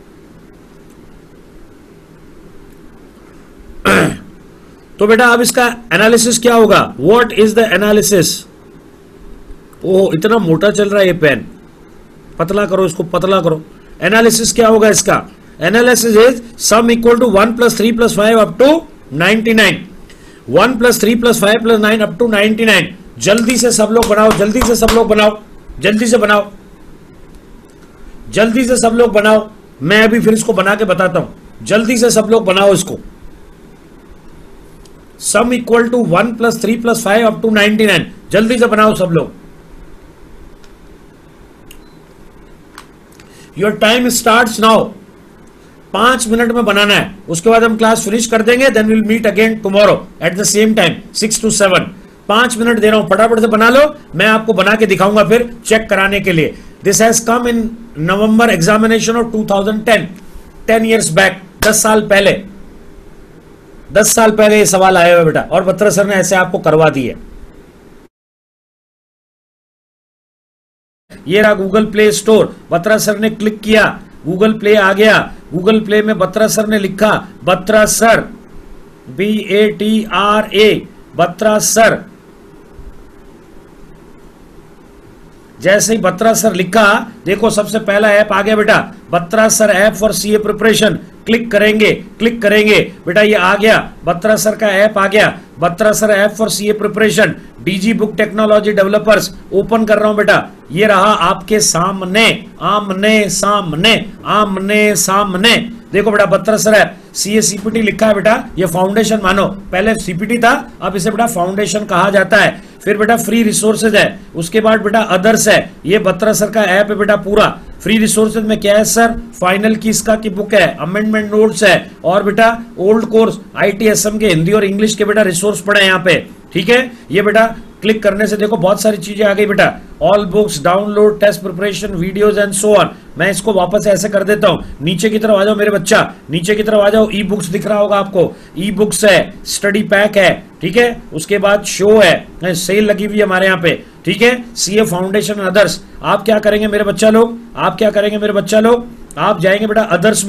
तो बेटा अब इसका एनालिसिस क्या होगा? What is the analysis? Oh इतना मोटा चल रहा है ये पेन, पतला करो इसको, पतला करो। एनालिसिस क्या होगा इसका? Analysis is sum equal to one plus three plus five up to ninety nine. One plus three plus five plus nine up to ninety nine. जल्दी से सब लोग बनाओ, जल्दी से सब लोग बनाओ, जल्दी से बनाओ, जल्दी से सब लोग बनाओ। मैं अभी फिर इसको बना के बताता हूं। जल्दी से सब लोग बनाओ इसको। Sum equal to one plus three plus five up to ninety nine. जल्दी से बनाओ सब लोग। Your time starts now. पांच मिनट में बनाना है, उसके बाद हम क्लास फिनिश कर देंगे। Then will meet again tomorrow at the same time six to seven. पांच मिनट दे रहा हूं, फटाफट से बना लो। मैं आपको बना के दिखाऊंगा फिर चेक कराने के लिए। This has come in November examination of two thousand ten, ten years back, दस साल पहले, दस साल पहले ये सवाल आया हुआ बेटा। और बत्रा सर ने ऐसे आपको करवा दी है। ये रहा Google Play Store. Batra sir ने क्लिक किया, गूगल प्ले आ गया। गूगल प्ले में बत्रा सर ने लिखा Batra sir, B A T R A, Batra sir. जैसे ही बत्रा सर लिखा, देखो सबसे पहला ऐप आ गया बेटा, Batra sir app for CA preparation. Click करेंगे, क्लिक करेंगे बेटा, ये आ गया, बत्रा सर का ऐप आ गया। Batra sir app for CA preparation, DG book technology developers. Open कर रहा हूं बेटा, ये रहा आपके सामने, आमने सामने, आमने सामने। देखो बेटा बत्रा सर है, सीए सीपीटी लिखा है बेटा। ये फाउंडेशन मानो, पहले सीपीटी था, अब इसे बेटा फाउंडेशन कहा जाता है। फिर बेटा फ्री रिसोर्सेज है, उसके बाद बेटा अदर्स है। ये बत्रा सर का ऐप है बेटा पूरा। फ्री रिसोर्सेज में क्या है सर? फाइनल की इसका की बुक है, अमेंडमेंट नोट्स है, और बेटा ओल्ड कोर्स आईटीएसएम के हिंदी और इंग्लिश के बेटा रिसोर्स पड़े हैं यहाँ पे। ठीक है, ये बेटा क्लिक करने से देखो बहुत सारी चीजें आ गई बेटा। All books, download, test preparation, videos and so on. मैं इसको वापस ऐसे कर देता हूं। नीचे की तरफ आ जाओ मेरे बच्चा, नीचे की तरफ आ जाओ। ई बुक्स दिख रहा होगा आपको, ई बुक्स है, स्टडी पैक है, ठीक है। उसके बाद शो है, सेल लगी हुई है हमारे यहाँ पे, ठीक है। CA foundation others. आप क्या करेंगे मेरे बच्चा लोग? आप क्या करेंगे मेरे बच्चा लोग? आप जाएंगे बेटा अदर्स में।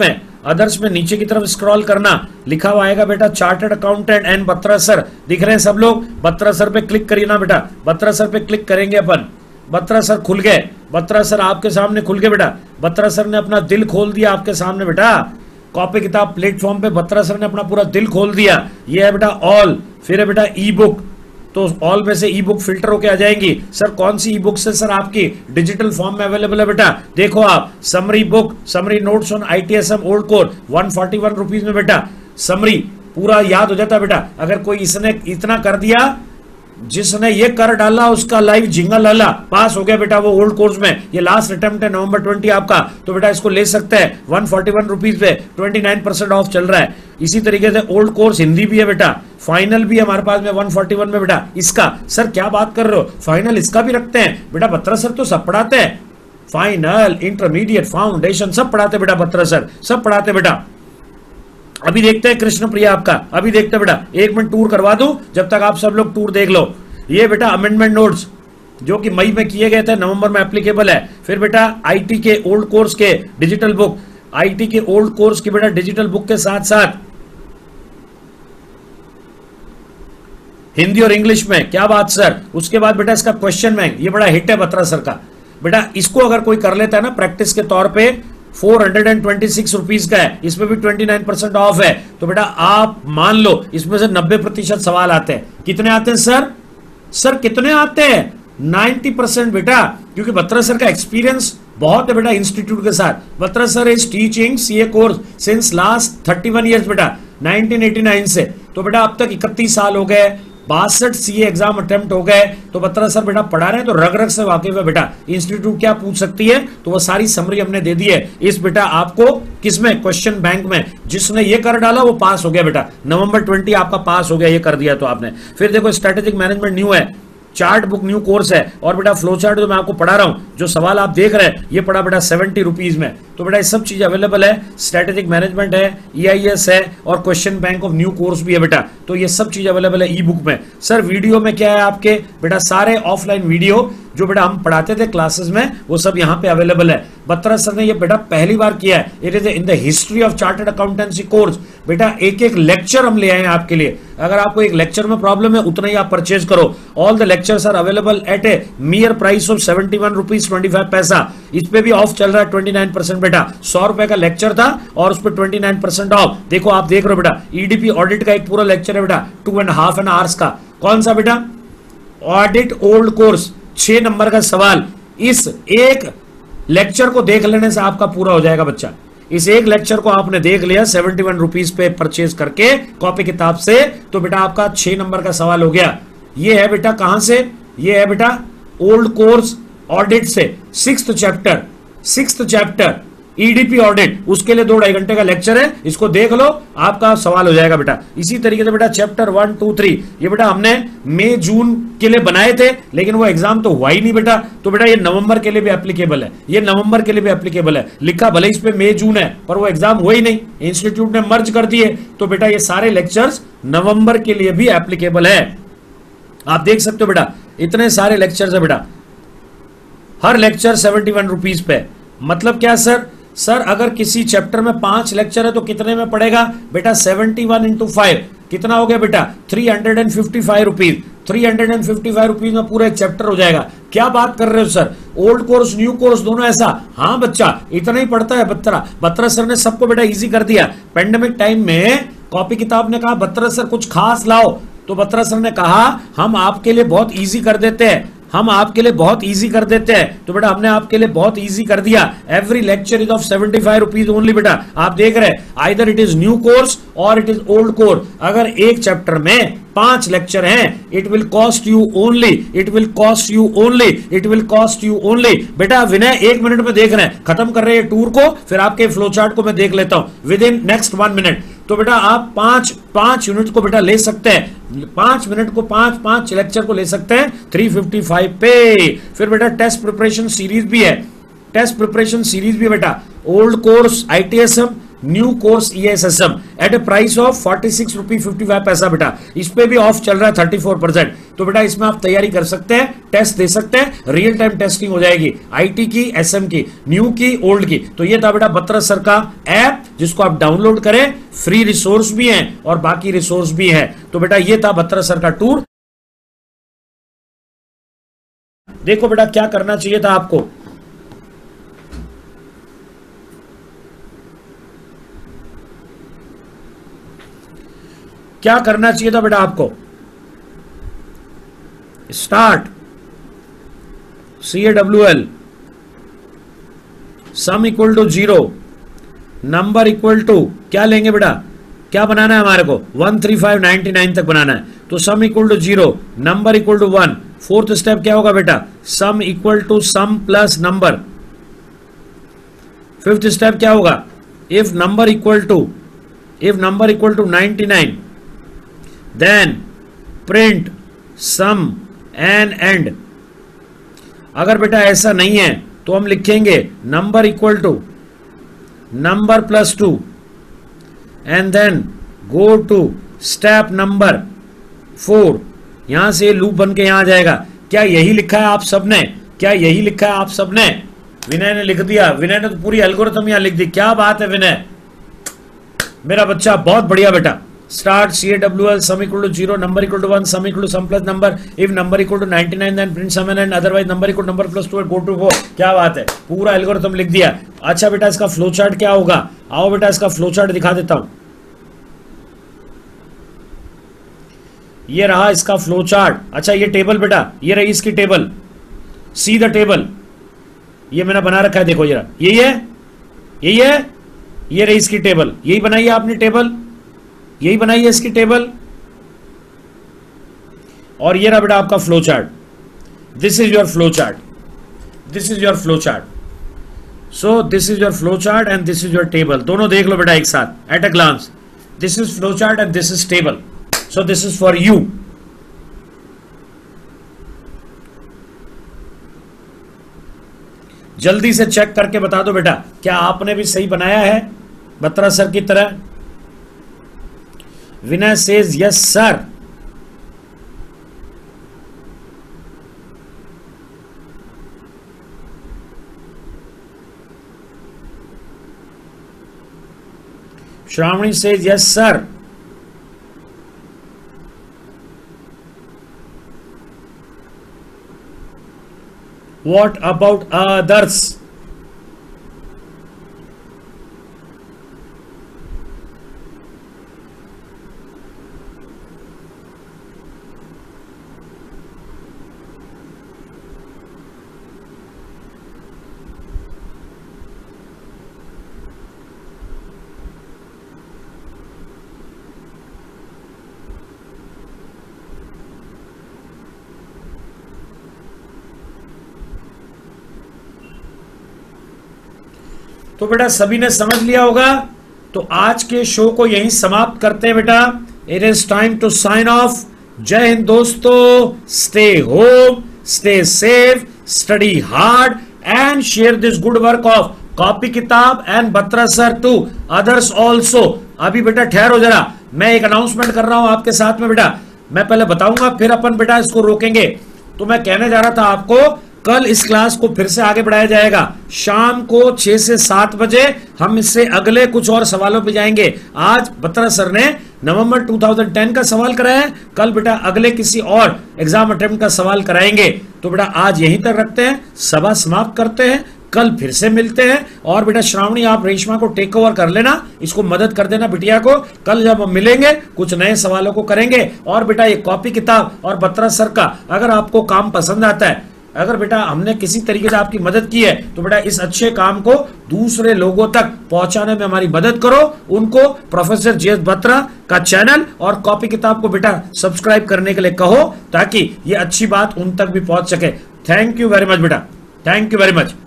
अदर्स में नीचे की तरफ स्क्रॉल करना, लिखा हुआ आएगा बेटा chartered accountant and Batra sir, दिख रहे हैं सब लोग? बत्रा सर पे क्लिक करिए ना बेटा, बत्रा सर पे क्लिक करेंगे अपन, बत्रा सर खुल गए, बत्रा सर आपके सामने खुल गए बेटा, बत्रा सर ने अपना दिल खोल दिया आपके सामने बेटा, कॉपी किताब प्लेटफॉर्म पे बत्रा सर ने अपना पूरा दिल खोल दिया। ये है बेटा ऑल, फिर है बेटा ई बुक, तो ऑल में से ई बुक फिल्टर होके आ जाएंगी। सर कौन सी ई बुक से सर आपकी डिजिटल फॉर्म में अवेलेबल है बेटा? देखो आप, summary book, summary notes on ITSM old course one forty one rupees में बेटा, समरी पूरा याद हो जाता बेटा। अगर कोई इसने इतना कर दिया, जिसने ये कर डाला उसका लाइव झिंगा लाला पास हो गया बेटा वो ओल्ड कोर्स में। ये लास्ट अटेम्प्ट है नवंबर ट्वेंटी आपका, तो बेटा इसको ले सकते हैं वन फोर्टी वन रुपीज पे, ट्वेंटी नाइन परसेंट ऑफ चल रहा है। इसी तरीके से ओल्ड कोर्स हिंदी भी है बेटा, फाइनल भी है हमारे पास में वन फोर्टी वन में बेटा। इसका सर क्या बात कर रहे हो, फाइनल इसका भी रखते हैं बेटा? बत्रा सर तो सब पढ़ाते हैं, फाइनल, इंटरमीडिएट, फाउंडेशन सब पढ़ाते बेटा, बत्रा सर सब पढ़ाते बेटा। अभी देखते हैं कृष्ण प्रिया आपका, अभी देखते हैं बेटा, एक मिनट टूर करवा दूं जब तक आप सब लोग टूर देख लो। ये बेटा अमेंडमेंट नोट्स जो कि मई में किए गए थे, नवंबर में एप्लीकेबल है। फिर बेटा आईटी के ओल्ड कोर्स के डिजिटल बुक, आईटी के ओल्ड कोर्स की बेटा डिजिटल बुक के साथ साथ हिंदी और इंग्लिश में, क्या बात सर। उसके बाद बेटा इसका क्वेश्चन बैंक, ये बड़ा हिट है बत्रा सर का बेटा, इसको अगर कोई कर लेता है ना प्रैक्टिस के तौर पे, four hundred and twenty six rupees का है, इसमें भी ट्वेंटी नाइन परसेंट ऑफ है। तो बेटा आप मान लो इसमें से नब्बे प्रतिशत सवाल आते हैं। कितने आते हैं सर? सर कितने आते हैं? नाइन्टी परसेंट बेटा, क्योंकि बत्रा सर का एक्सपीरियंस बहुत है बेटा इंस्टीट्यूट के साथ। Batra sir is teaching CA course since last thirty one years बेटा, नाइनटीन एटी नाइन से। तो बेटा अब तक इकतीस साल हो गए, बासठ सीए एग्जाम अटेम्प्ट हो गए। तो बत्रा सर बेटा पढ़ा रहे हैं तो रग रग से वाकिफ है बेटा। इंस्टीट्यूट क्या पूछ सकती है, तो वो सारी समरी हमने दे दी है इस बेटा आपको, किसमें? क्वेश्चन बैंक में। जिसने ये कर डाला वो पास हो गया बेटा, नवंबर ट्वेंटी आपका पास हो गया, ये कर दिया तो आपने। फिर देखो स्ट्रेटेजिक मैनेजमेंट न्यू है, चार्ट बुक न्यू कोर्स है, और बेटा फ्लो चार्ट जो मैं आपको पढ़ा रहा हूं, जो सवाल आप देख रहे हैं, ये पढ़ा बेटा सेवेंटी रुपीज में। तो बेटा ये सब चीज अवेलेबल है, स्ट्रेटेजिक मैनेजमेंट है, ईआईएस है, और question bank of new course भी है बेटा। तो ये सब चीज अवेलेबल है ई बुक में। सर वीडियो में क्या है आपके बेटा? सारे ऑफलाइन वीडियो जो बेटा हम पढ़ाते थे क्लासेस में, वो सब यहाँ पे अवेलेबल है। बत्रा सर ने ये बेटा पहली बार किया है, it is in the history of chartered accountancy course. बेटा एक एक लेक्चर हम ले आए हैं आपके लिए। अगर आपको एक लेक्चर में प्रॉब्लम है, उतना ही आप परचेज करो। All the lectures are available at a mere price of seventy one rupees twenty five paisa. इस पे भी ऑफ चल रहा है ट्वेंटी नाइन परसेंट बेटा। सौ रुपए का लेक्चर था और उस पर ट्वेंटी नाइन परसेंट ऑफ। देखो आप देख रहे हो बेटा, ईडीपी ऑडिट का एक पूरा लेक्चर है बेटा, two and half an hours का। कौन सा बेटा? ऑडिट ओल्ड कोर्स, छह नंबर का सवाल। इस एक लेक्चर को देख लेने से आपका पूरा हो जाएगा बच्चा। इस एक लेक्चर को आपने देख लिया सेवेंटी वन रुपीज पे परचेज करके कॉपी किताब से, तो बेटा आपका छह नंबर का सवाल हो गया। ये है बेटा कहां से? ये है बेटा ओल्ड कोर्स ऑडिट से, sixth chapter, sixth chapter EDP audit, उसके लिए दो ढाई घंटे का लेक्चर है। इसको देख लो, आपका सवाल हो जाएगा बेटा। इसी तरीके से बेटा चैप्टर वन टू थ्री, ये बेटा हमने मई जून के लिए बनाए थे, लेकिन वो एग्जाम तो हुआ ही नहीं बेटा। तो बेटा ये नवंबर के लिए भी एप्लीकेबल है, ये नवंबर के लिए भी एप्लीकेबल है। लिखा भले इस पे मई जून है, पर वो एग्जाम हुआ ही नहीं, इंस्टीट्यूट ने मर्ज कर दिए। तो बेटा ये सारे लेक्चर्स नवंबर के लिए भी एप्लीकेबल है। आप देख सकते हो बेटा, इतने सारे लेक्चर्स है बेटा, हर लेक्चर सेवेंटी वन रुपीज पे। मतलब क्या सर? सर अगर किसी चैप्टर में पांच लेक्चर है तो कितने में पड़ेगा बेटा? सेवेंटी वन इंटू फाइव कितना हो गया बेटा? Three hundred and fifty five rupees. Three hundred and fifty five rupees में पूरा एक चैप्टर हो जाएगा। क्या बात कर रहे हो sir? Old course new course दोनों ऐसा? हाँ बच्चा, इतना ही पड़ता है बत्रा। बत्रा सर ने सबको बेटा इजी कर दिया। पेंडेमिक टाइम में कॉपी किताब ने कहा बत्रा सर कुछ खास लाओ, तो बत्रा सर ने कहा हम आपके लिए बहुत इजी कर देते हैं, हम आपके लिए बहुत इजी कर देते हैं। तो बेटा हमने आपके लिए बहुत इजी कर दिया। Every lecture is of seventy five rupees only बेटा। आप देख रहे हैं, either it is new course और इट इज ओल्ड कोर्स। अगर एक चैप्टर में पांच लेक्चर हैं, it will cost you only, it will cost you only, it will cost you only. बेटा विनय एक मिनट में देख रहे हैं, खत्म कर रहे हैं टूर को, फिर आपके फ्लो चार्ट को मैं देख लेता हूं within next one minute. तो बेटा आप पांच पांच यूनिट को बेटा ले सकते हैं, पांच मिनट को पांच पांच लेक्चर को ले सकते हैं थ्री फिफ्टी फाइव पे। फिर बेटा टेस्ट प्रिपरेशन सीरीज भी है, टेस्ट प्रिपरेशन सीरीज भी है बेटा। Old course ITSM, new course ESSM at a price of forty six rupee fifty five paisa बेटा। इस पे भी ऑफ चल रहा है थर्टी फोर परसेंट। तो बेटा इसमें आप तैयारी कर सकते हैं, टेस्ट दे सकते हैं, रियल टाइम टेस्टिंग हो जाएगी, आईटी की, एसएम की, न्यू की, ओल्ड की। तो ये था बेटा बत्रा सर का ऐप जिसको आप डाउनलोड करें, फ्री रिसोर्स भी हैं और बाकी रिसोर्स भी हैं। तो बेटा ये था बत्रा सर का टूर। देखो बेटा क्या करना चाहिए था आपको, क्या करना चाहिए था बेटा आपको। Start C A W L, sum equal to zero, number equal to क्या लेंगे बेटा, क्या बनाना है हमारे को, one three five ninety nine तक बनाना है। तो sum equal to zero, number equal to one. Fourth step क्या होगा बेटा, sum equal to sum plus number. Fifth step क्या होगा, if number equal to if number equal to ninety nine then print sum N and. अगर बेटा ऐसा नहीं है तो हम लिखेंगे number equal to number plus two end then go to step number four. यहां से लूप बन के यहां आ जाएगा। क्या यही लिखा है आप सबने, क्या यही लिखा है आप सबने? विनय ने लिख दिया, विनय ने तो पूरी एल्गोरिथम यहां लिख दी। क्या बात है विनय, मेरा बच्चा बहुत बढ़िया बेटा। Start C A W L, sum equal to zero, number equal to one, sum equal to sum plus number, if number equal to ninety nine then print sum end otherwise number equal to number plus two go to four. क्या बात है, पूरा algorithm लिख दिया। अच्छा बेटा इसका flow chart क्या होगा, आओ बेटा इसका फ्लो चार्ट दिखा देता हूं। ये रहा इसका फ्लो चार्ट। अच्छा ये टेबल बेटा, ये रही इसकी टेबल, सी द टेबल, ये मैंने बना रखा है, देखो ये यही है, यही है, ये रही इसकी टेबल, यही बनाई है आपने टेबल, यही बनाई है इसकी टेबल। और ये रहा बेटा आपका flow chart. This is your flow chart, this is your flow chart. So this is your flow chart and this is your table. दोनों देख लो बेटा एक साथ at a glance. This is flow chart and this is table. So this is for you. जल्दी से check करके बता दो बेटा, क्या आपने भी सही बनाया है बत्रा सर की तरह? Vinay says yes sir. Shravani says yes sir. What about others? तो बेटा सभी ने समझ लिया होगा। तो आज के शो को यहीं समाप्त करते हैं बेटा। It is time to sign off. जय हिंद दोस्तों, stay home, stay safe, study hard and share this good work of copy किताब and Batra sir to others also. अभी बेटा ठहरो जरा, मैं एक अनाउंसमेंट कर रहा हूं आपके साथ में बेटा। मैं पहले बताऊंगा फिर अपन बेटा इसको रोकेंगे। तो मैं कहने जा रहा था आपको, कल इस क्लास को फिर से आगे बढ़ाया जाएगा। शाम को छह से सात बजे हम इससे अगले कुछ और सवालों पे जाएंगे। आज बत्रा सर ने नवंबर दो हज़ार दस का सवाल कराया है, कल बेटा अगले किसी और एग्जाम अटेम्प्ट का सवाल कराएंगे। तो बेटा आज यहीं तक रखते हैं, सभा समाप्त करते हैं, कल फिर से मिलते हैं। और बेटा श्रावणी आप रेशमा को टेक ओवर कर लेना, इसको मदद कर देना बिटिया को। कल जब हम मिलेंगे कुछ नए सवालों को करेंगे। और बेटा ये कॉपी किताब और बत्रा सर का अगर आपको काम पसंद आता है, अगर बेटा हमने किसी तरीके से आपकी मदद की है, तो बेटा इस अच्छे काम को दूसरे लोगों तक पहुंचाने में हमारी मदद करो। उनको प्रोफेसर जे एस बत्रा का चैनल और कॉपी किताब को बेटा सब्सक्राइब करने के लिए कहो, ताकि ये अच्छी बात उन तक भी पहुंच सके। थैंक यू वेरी मच बेटा, थैंक यू वेरी मच।